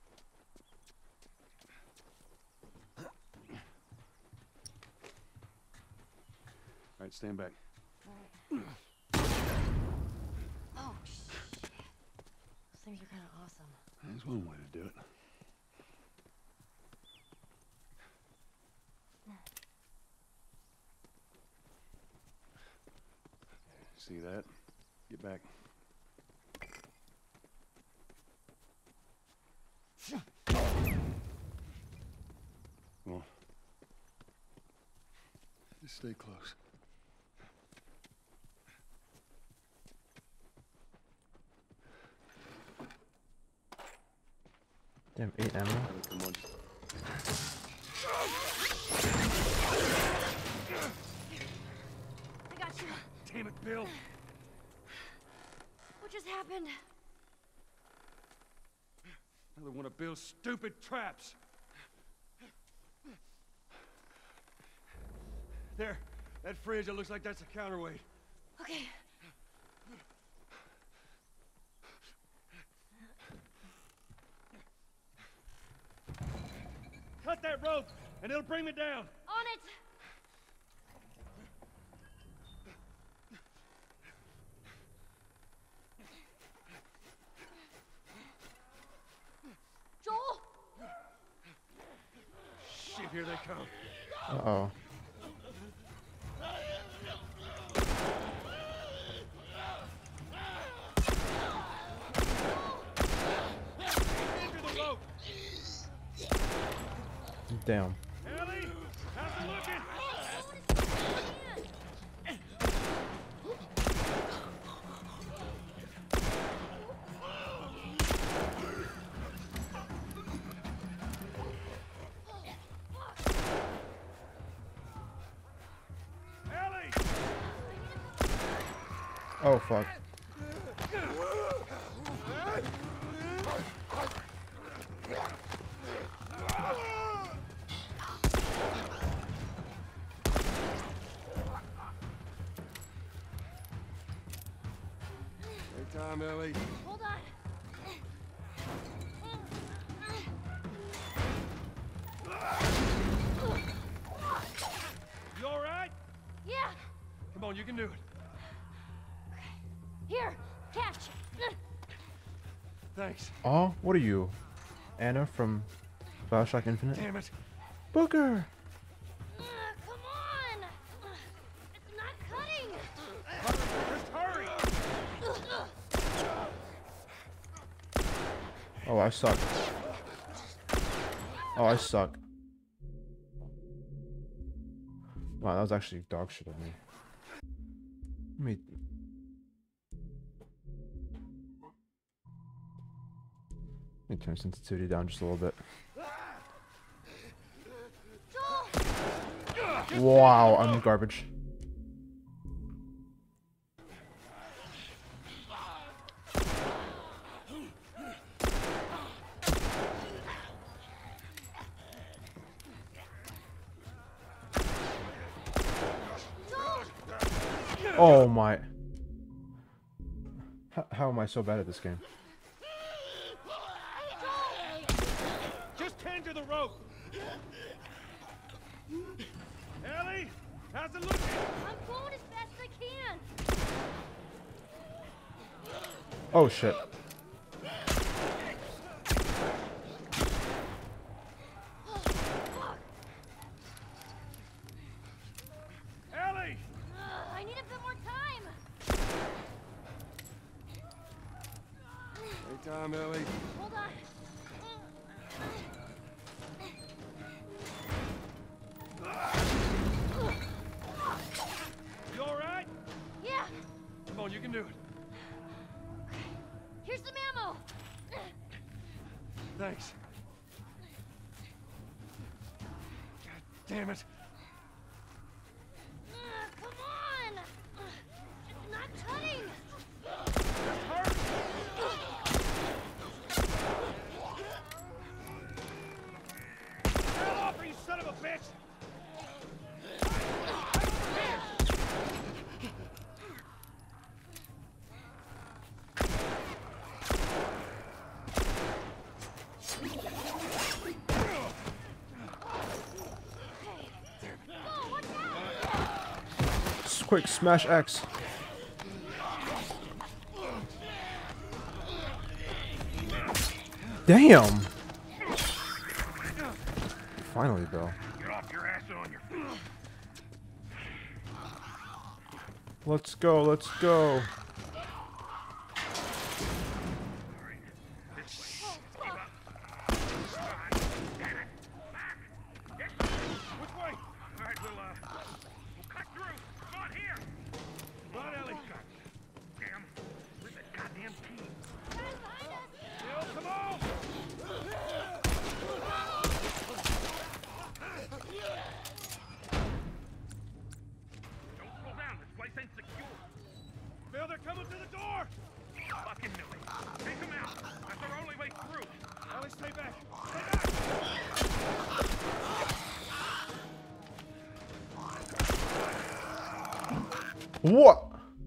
All right, stand back. All right. Oh, shit. Those things are kind of awesome. That's one way to do it. See that? Get back. Come on. Just stay close. Damn, eight ammo. Come on. I got you. Damn it, Bill! What just happened? Another one of Bill's stupid traps. There, that fridge, it looks like that's a counterweight. Okay. Cut that rope, and it'll bring me down. On it! Joel! Shit, here they come. Uh-oh. Into the rope. Damn. Ellie, how's it looking? Ellie! Oh, fuck. Time, Ellie. Hold on. You all right? Yeah. Come on, you can do it. Here, catch. Thanks. Oh, what are you? Anna from Bioshock Infinite? Damn it. Booker! Uh, come on. It's not cutting. Just hurry. Oh, I suck. Oh, I suck. Wow, that was actually dog shit of me. Let me... Let me turn sensitivity down just a little bit. Wow, I'm garbage. Oh my... H how am I so bad at this game? Just tend to the rope. Ellie, how's it looking? I'm going as fast as I can. Oh shit. Ellie! Uh, I need a bit more time. Hey, time, Ellie. Hold on. You all right? Yeah. Come on, you can do it. Here's some ammo. Thanks. God damn it. Uh, come on. It's not cutting. Just hurry. Get off, you son of a bitch! Quick, smash X. Damn! Finally, Bill. Get off your ass on your feet. Let's go, let's go. Which way? All right, we'll, uh, we'll cut through. Come on, here. Come on, Ellie. Damn. Where's that goddamn key? Bill, come on! Don't slow down. This place ain't secure. Bill, they're coming to the door! Fucking knew it. Take them out. That's our only way through. Ellie, stay back. Stay back! What?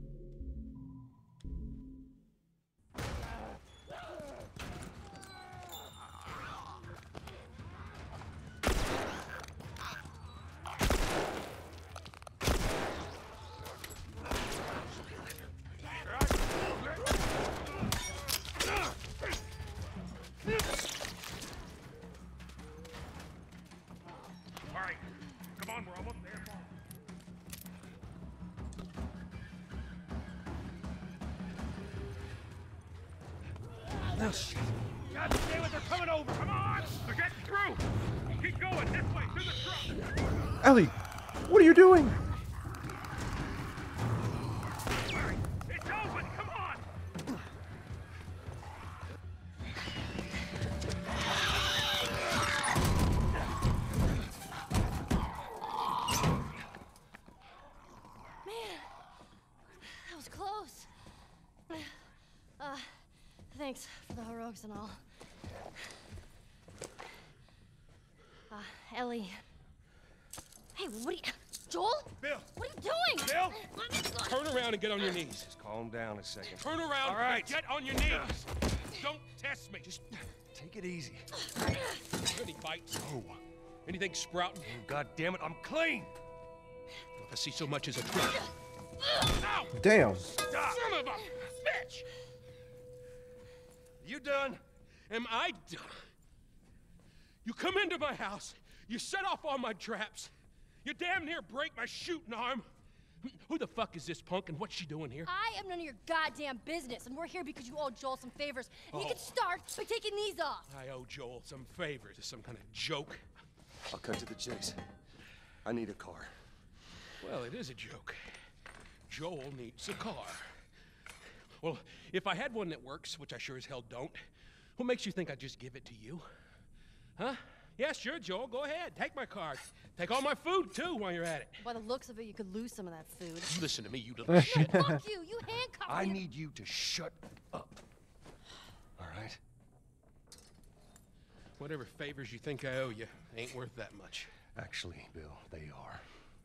All right. Come on, we're almost there. Oh, shit. God damn it, they're coming over! Come on! They're getting through! Keep going, this way, through the truck! Ellie, what are you doing? It's open! Come on! Man, that was close. Uh, thanks for the heroics and all. Uh, Ellie. Hey, what are you... Joel? Bill! What are you doing? Bill! Let me go. Turn around and get on your knees. Just calm down a second. Turn around All right. and get on your knees. Don't test me. Just take it easy. Any bites? No. Anything sprouting? Oh, God damn it, I'm clean! If I see so much as a twitch. Ow! Damn. Stop! Son of a bitch! You done? Am I done? You come into my house, you set off all my traps, you damn near break my shooting arm. Who the fuck is this punk and what's she doing here? I am none of your goddamn business, and we're here because you owe Joel some favors. And Oh. you can start by taking these off. I owe Joel some favors. Is some kind of joke? I'll cut to the chase. I need a car. Well, it is a joke. Joel needs a car. Well, if I had one that works, which I sure as hell don't, what makes you think I'd just give it to you? Huh? Yeah, sure, Joel, go ahead. Take my car. Take all my food, too, while you're at it. By the looks of it, you could lose some of that food. Listen to me, you little shit. Fuck you! You handcuffed I me. need you to shut up. All right? Whatever favors you think I owe you ain't worth that much. Actually, Bill, they are.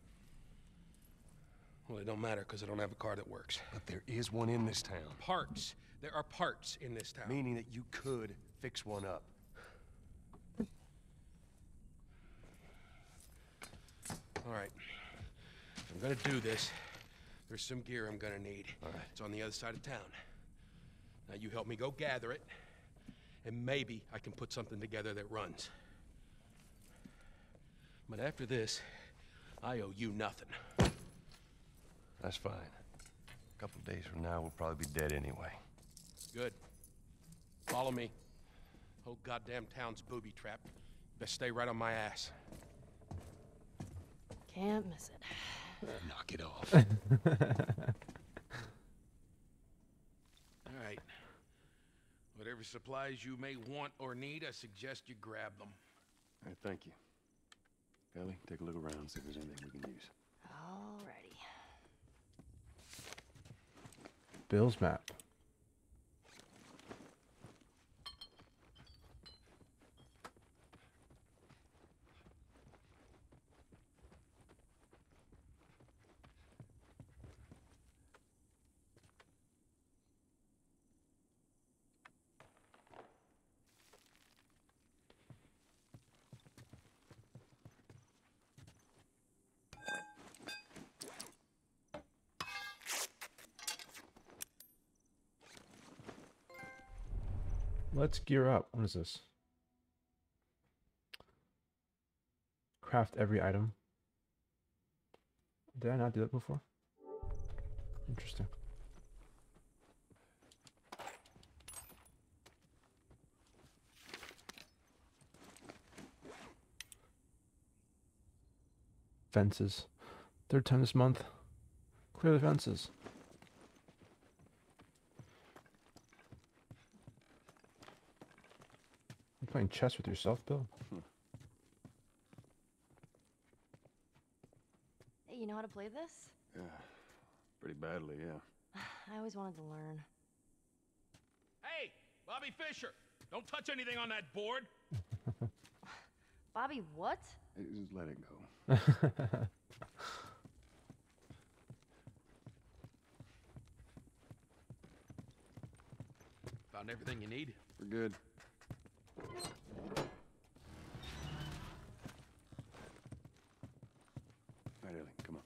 Well, it don't matter, because I don't have a car that works. But there is one in this town. Parts. There are parts in this town. Meaning that you could fix one up. All right. If I'm gonna do this, there's some gear I'm gonna need. All right. It's on the other side of town. Now you help me go gather it, and maybe I can put something together that runs. But after this, I owe you nothing. That's fine. A couple days from now, we'll probably be dead anyway. Good. Follow me. Whole goddamn town's booby trapped. Best stay right on my ass. Can't miss it. Knock it off. All right. Whatever supplies you may want or need, I suggest you grab them. All right, thank you. Ellie, take a look around, see if there's anything we can use. Alrighty. Bill's map. Let's gear up. What is this? Craft every item. Did I not do that before? Interesting. Fences. Third time this month. Clear the fences. You playing chess with yourself, Bill? Hey, you know how to play this? Yeah, pretty badly, yeah. I always wanted to learn. Hey, Bobby Fischer, don't touch anything on that board. Bobby, what? Hey, just let it go. Found everything you need? We're good. All right, Ellie, come on.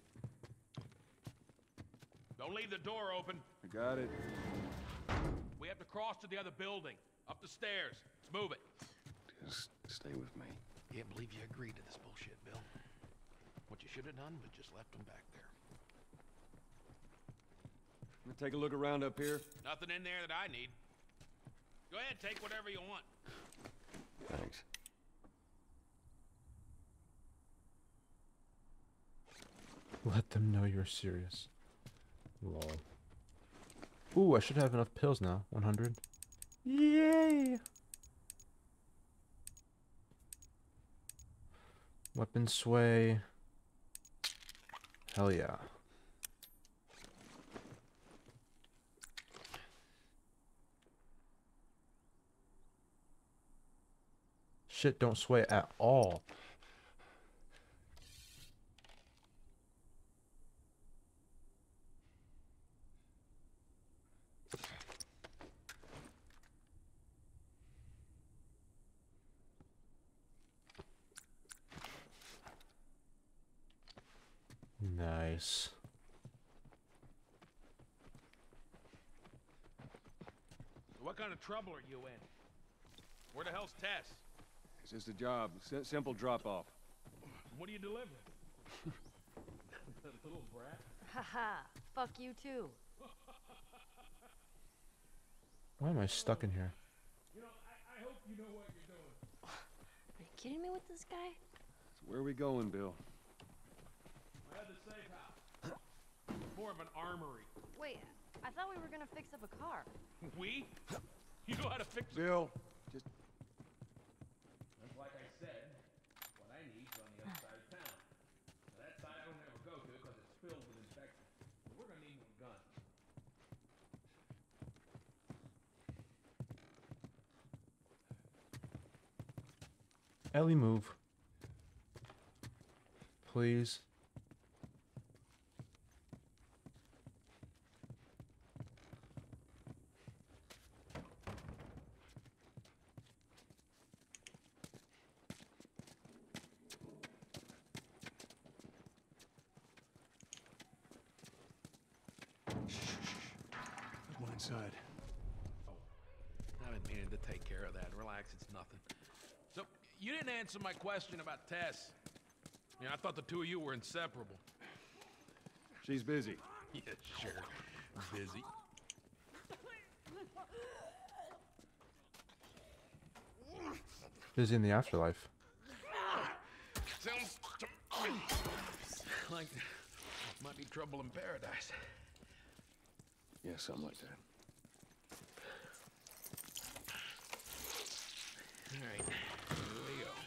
Don't leave the door open. I got it. We have to cross to the other building. Up the stairs. Let's move it. Just stay with me. Can't believe you agreed to this bullshit, Bill. What you should have done was just left them back there. I'm gonna take a look around up here. Nothing in there that I need. Go ahead, take whatever you want. Thanks. Let them know you're serious. Lol. Ooh, I should have enough pills now. one hundred. Yay! Weapon sway. Hell yeah. Shit don't sway at all. Nice. What kind of trouble are you in? Where the hell's Tess? It's just a job. S simple drop-off. What are you delivering? That little brat? Haha, fuck you too. Why am I stuck in here? You know, I, I hope you know what you're doing. Are you kidding me with this guy? So where are we going, Bill? I had the safe house. More of an armory. Wait, I thought we were gonna fix up a car. We? You know how to fix it? Bill, just... That's like I said, what I need is on the other side of town. Now, that side I don't ever go to because it's filled with infections. We're gonna need more guns. Ellie, move. Please. Go inside. Oh, I've been meaning to take care of that. Relax, it's nothing. So, you didn't answer my question about Tess. Yeah, I thought the two of you were inseparable. She's busy. Yeah, sure. Busy. Busy in the afterlife. Sounds to me like might be trouble in paradise. Yeah, something like that. All right, here we go.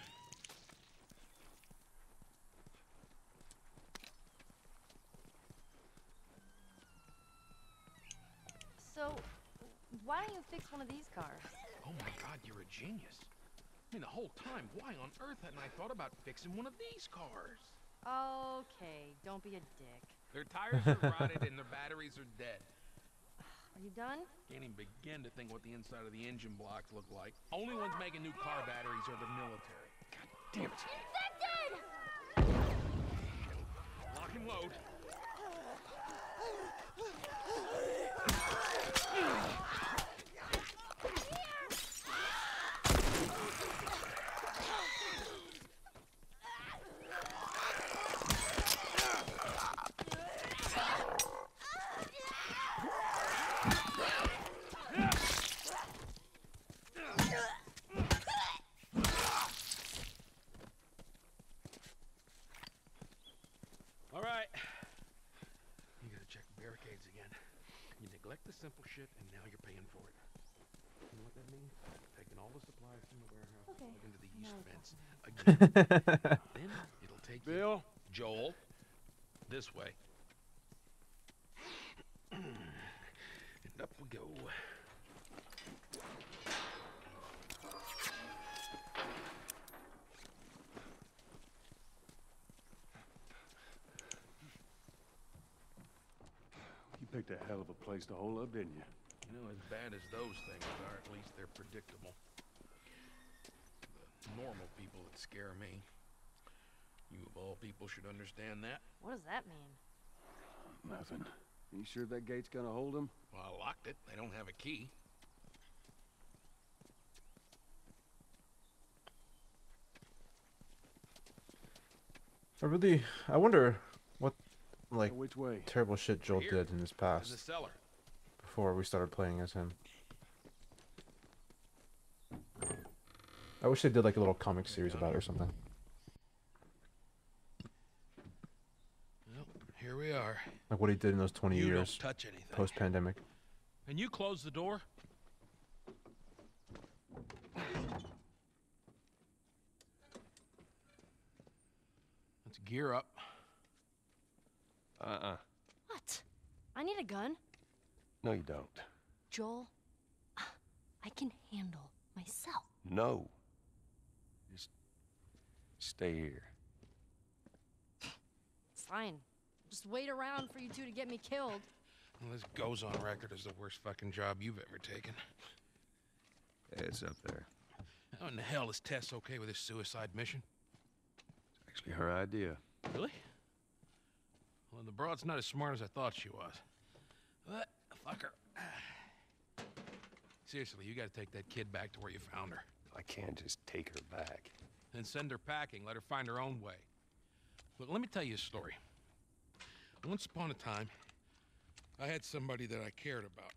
So, why don't you fix one of these cars? Oh my God, you're a genius. I mean, the whole time, why on earth hadn't I thought about fixing one of these cars? Okay, don't be a dick. Their tires are rotted and their batteries are dead. Are you done? Can't even begin to think what the inside of the engine blocks look like. Only ones making new car batteries are the military. God damn it. Infected! Lock and load. All right. You gotta check the barricades again. You neglect the simple shit, and now you're paying for it. You know what that means? Taking all the supplies from the warehouse, Okay. plug into the No east problem. fence again. Then it'll take Bill? you, Joel, this way. And up we go. You picked a hell of a place to hole up, didn't you? You know, as bad as those things are, at least they're predictable. The normal people that scare me. You of all people should understand that. What does that mean? Nothing. You sure that gate's gonna hold them? Well, I locked it. They don't have a key. I really, I wonder what, like, Which way? terrible shit Joel Here, did in his In the past cellar. before we started playing as him. I wish they did like a little comic series about it or something. Well, here we are. Like what he did in those twenty You years don't touch anything. post-pandemic. And you close the door? Let's gear up. Uh-uh. What? I need a gun. No, you don't. Joel, I can handle myself. No. Just stay here. Fine. Just wait around for you two to get me killed. Well, this goes on record as the worst fucking job you've ever taken. It's up there. How in the hell is Tess okay with this suicide mission? It's actually her idea. Really? Well, the broad's not as smart as I thought she was. What? Fuck her. Seriously, you gotta take that kid back to where you found her. I can't just take her back. Then send her packing, let her find her own way. Look, let me tell you a story. Once upon a time, I had somebody that I cared about.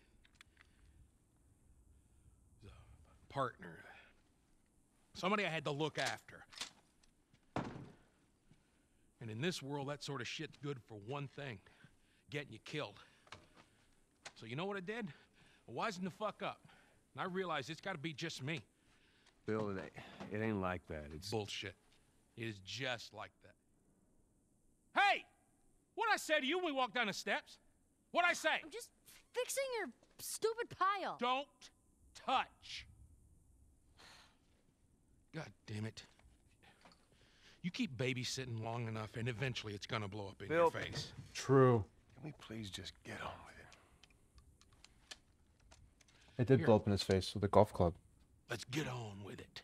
A partner. Somebody I had to look after. And in this world, that sort of shit's good for one thing. Getting you killed. So you know what I did? I wisened the fuck up. And I realized it's gotta be just me. Bill, it ain't, it ain't like that. It's bullshit. It is just like that. Hey! What'd I say to you when we walked down the steps? What'd I say? I'm just fixing your stupid pile. Don't touch. God damn it. You keep babysitting long enough, and eventually it's gonna blow up in Bill. your face. True. Can we please just get on with it? It did Here. blow up in his face with a golf club. Let's get on with it.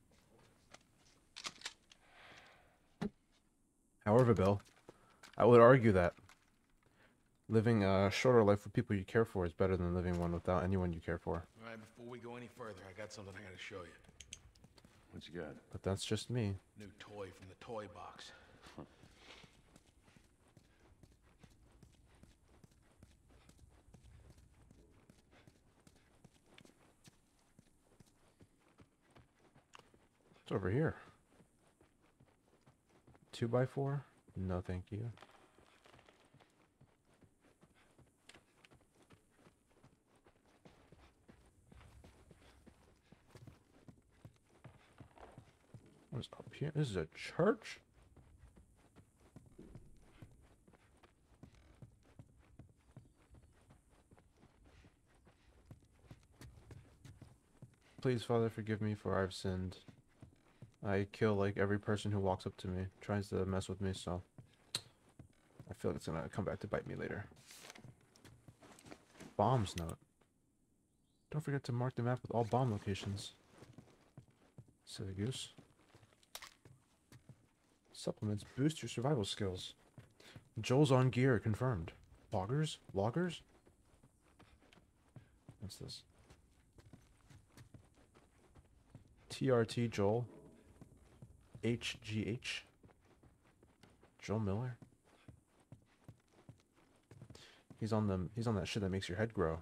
However, Bill, I would argue that living a shorter life with people you care for is better than living one without anyone you care for. All right, before we go any further, I got something I gotta show you. What you got? But that's just me. New toy from the toy box. It's over here. Two by four? No, thank you. What's up here? This is a church? Please, Father, forgive me, for I've sinned. I kill, like, every person who walks up to me, tries to mess with me, so I feel like it's gonna come back to bite me later. Bombs note. Don't forget to mark the map with all bomb locations. Silly goose. Supplements boost your survival skills. Joel's on gear, confirmed. Loggers? Loggers? What's this? T R T Joel. H G H. Joel Miller. He's on the he's on that shit that makes your head grow.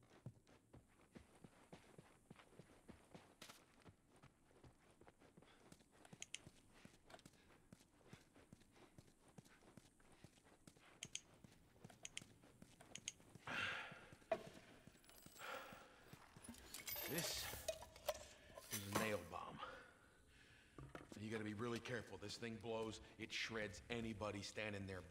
This is a nail bomb. And you gotta be really careful. This thing blows, it shreds anybody standing nearby.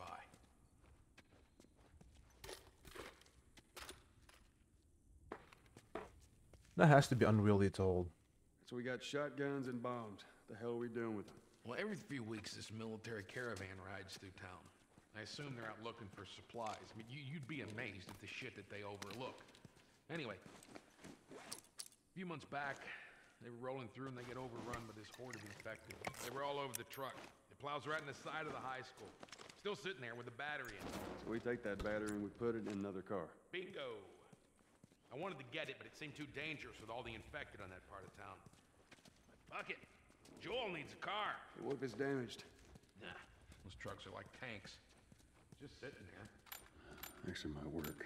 That has to be unwieldy to hold. So we got shotguns and bombs. The hell are we doing with them? Well, every few weeks this military caravan rides through town. I assume they're out looking for supplies. I mean, you, you'd be amazed at the shit that they overlook. Anyway, a few months back, they were rolling through and they get overrun by this horde of infected. They were all over the truck. It plows right in the side of the high school. Still sitting there with the battery in it. So we take that battery and we put it in another car. Bingo! I wanted to get it, but it seemed too dangerous with all the infected on that part of town. But fuck it. Joel needs a car. What if it's damaged? Nah, those trucks are like tanks. Just sitting there. Actually might work.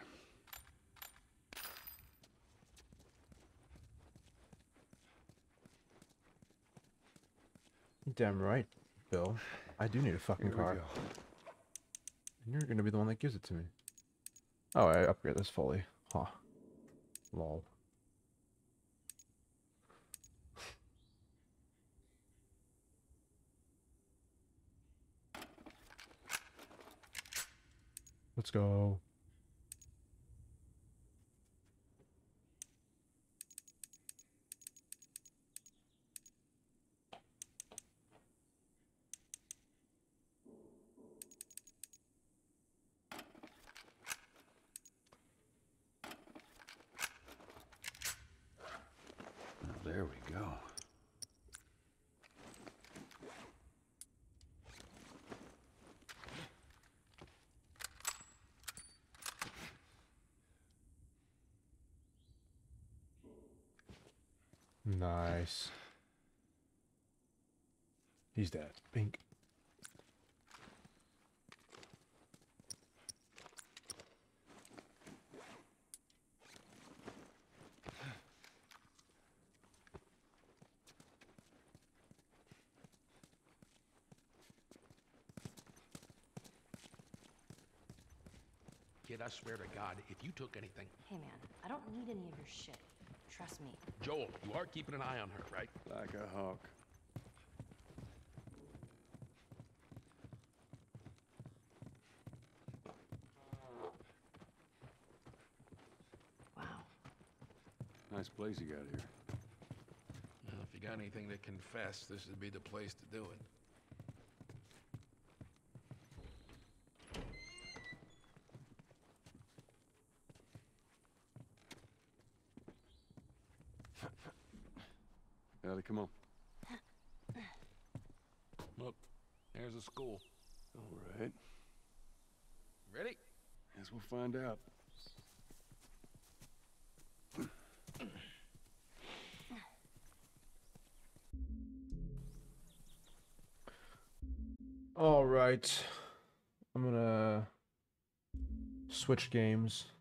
Damn right, Bill. I do need a fucking Here we car. go. And you're gonna be the one that gives it to me. Oh, I upgrade this fully. Huh. Lol. Let's go. Nice. He's dead. Pink. Kid, I swear to God, if you took anything... Hey man, I don't need any of your shit. Trust me. Joel, you are keeping an eye on her, right? Like a hawk. Wow. Nice place you got here. Well, if you got anything to confess, this would be the place to do it. Ellie, come on. Look, there's a school. All right. Ready? Guess we'll find out. All right. I'm gonna switch games.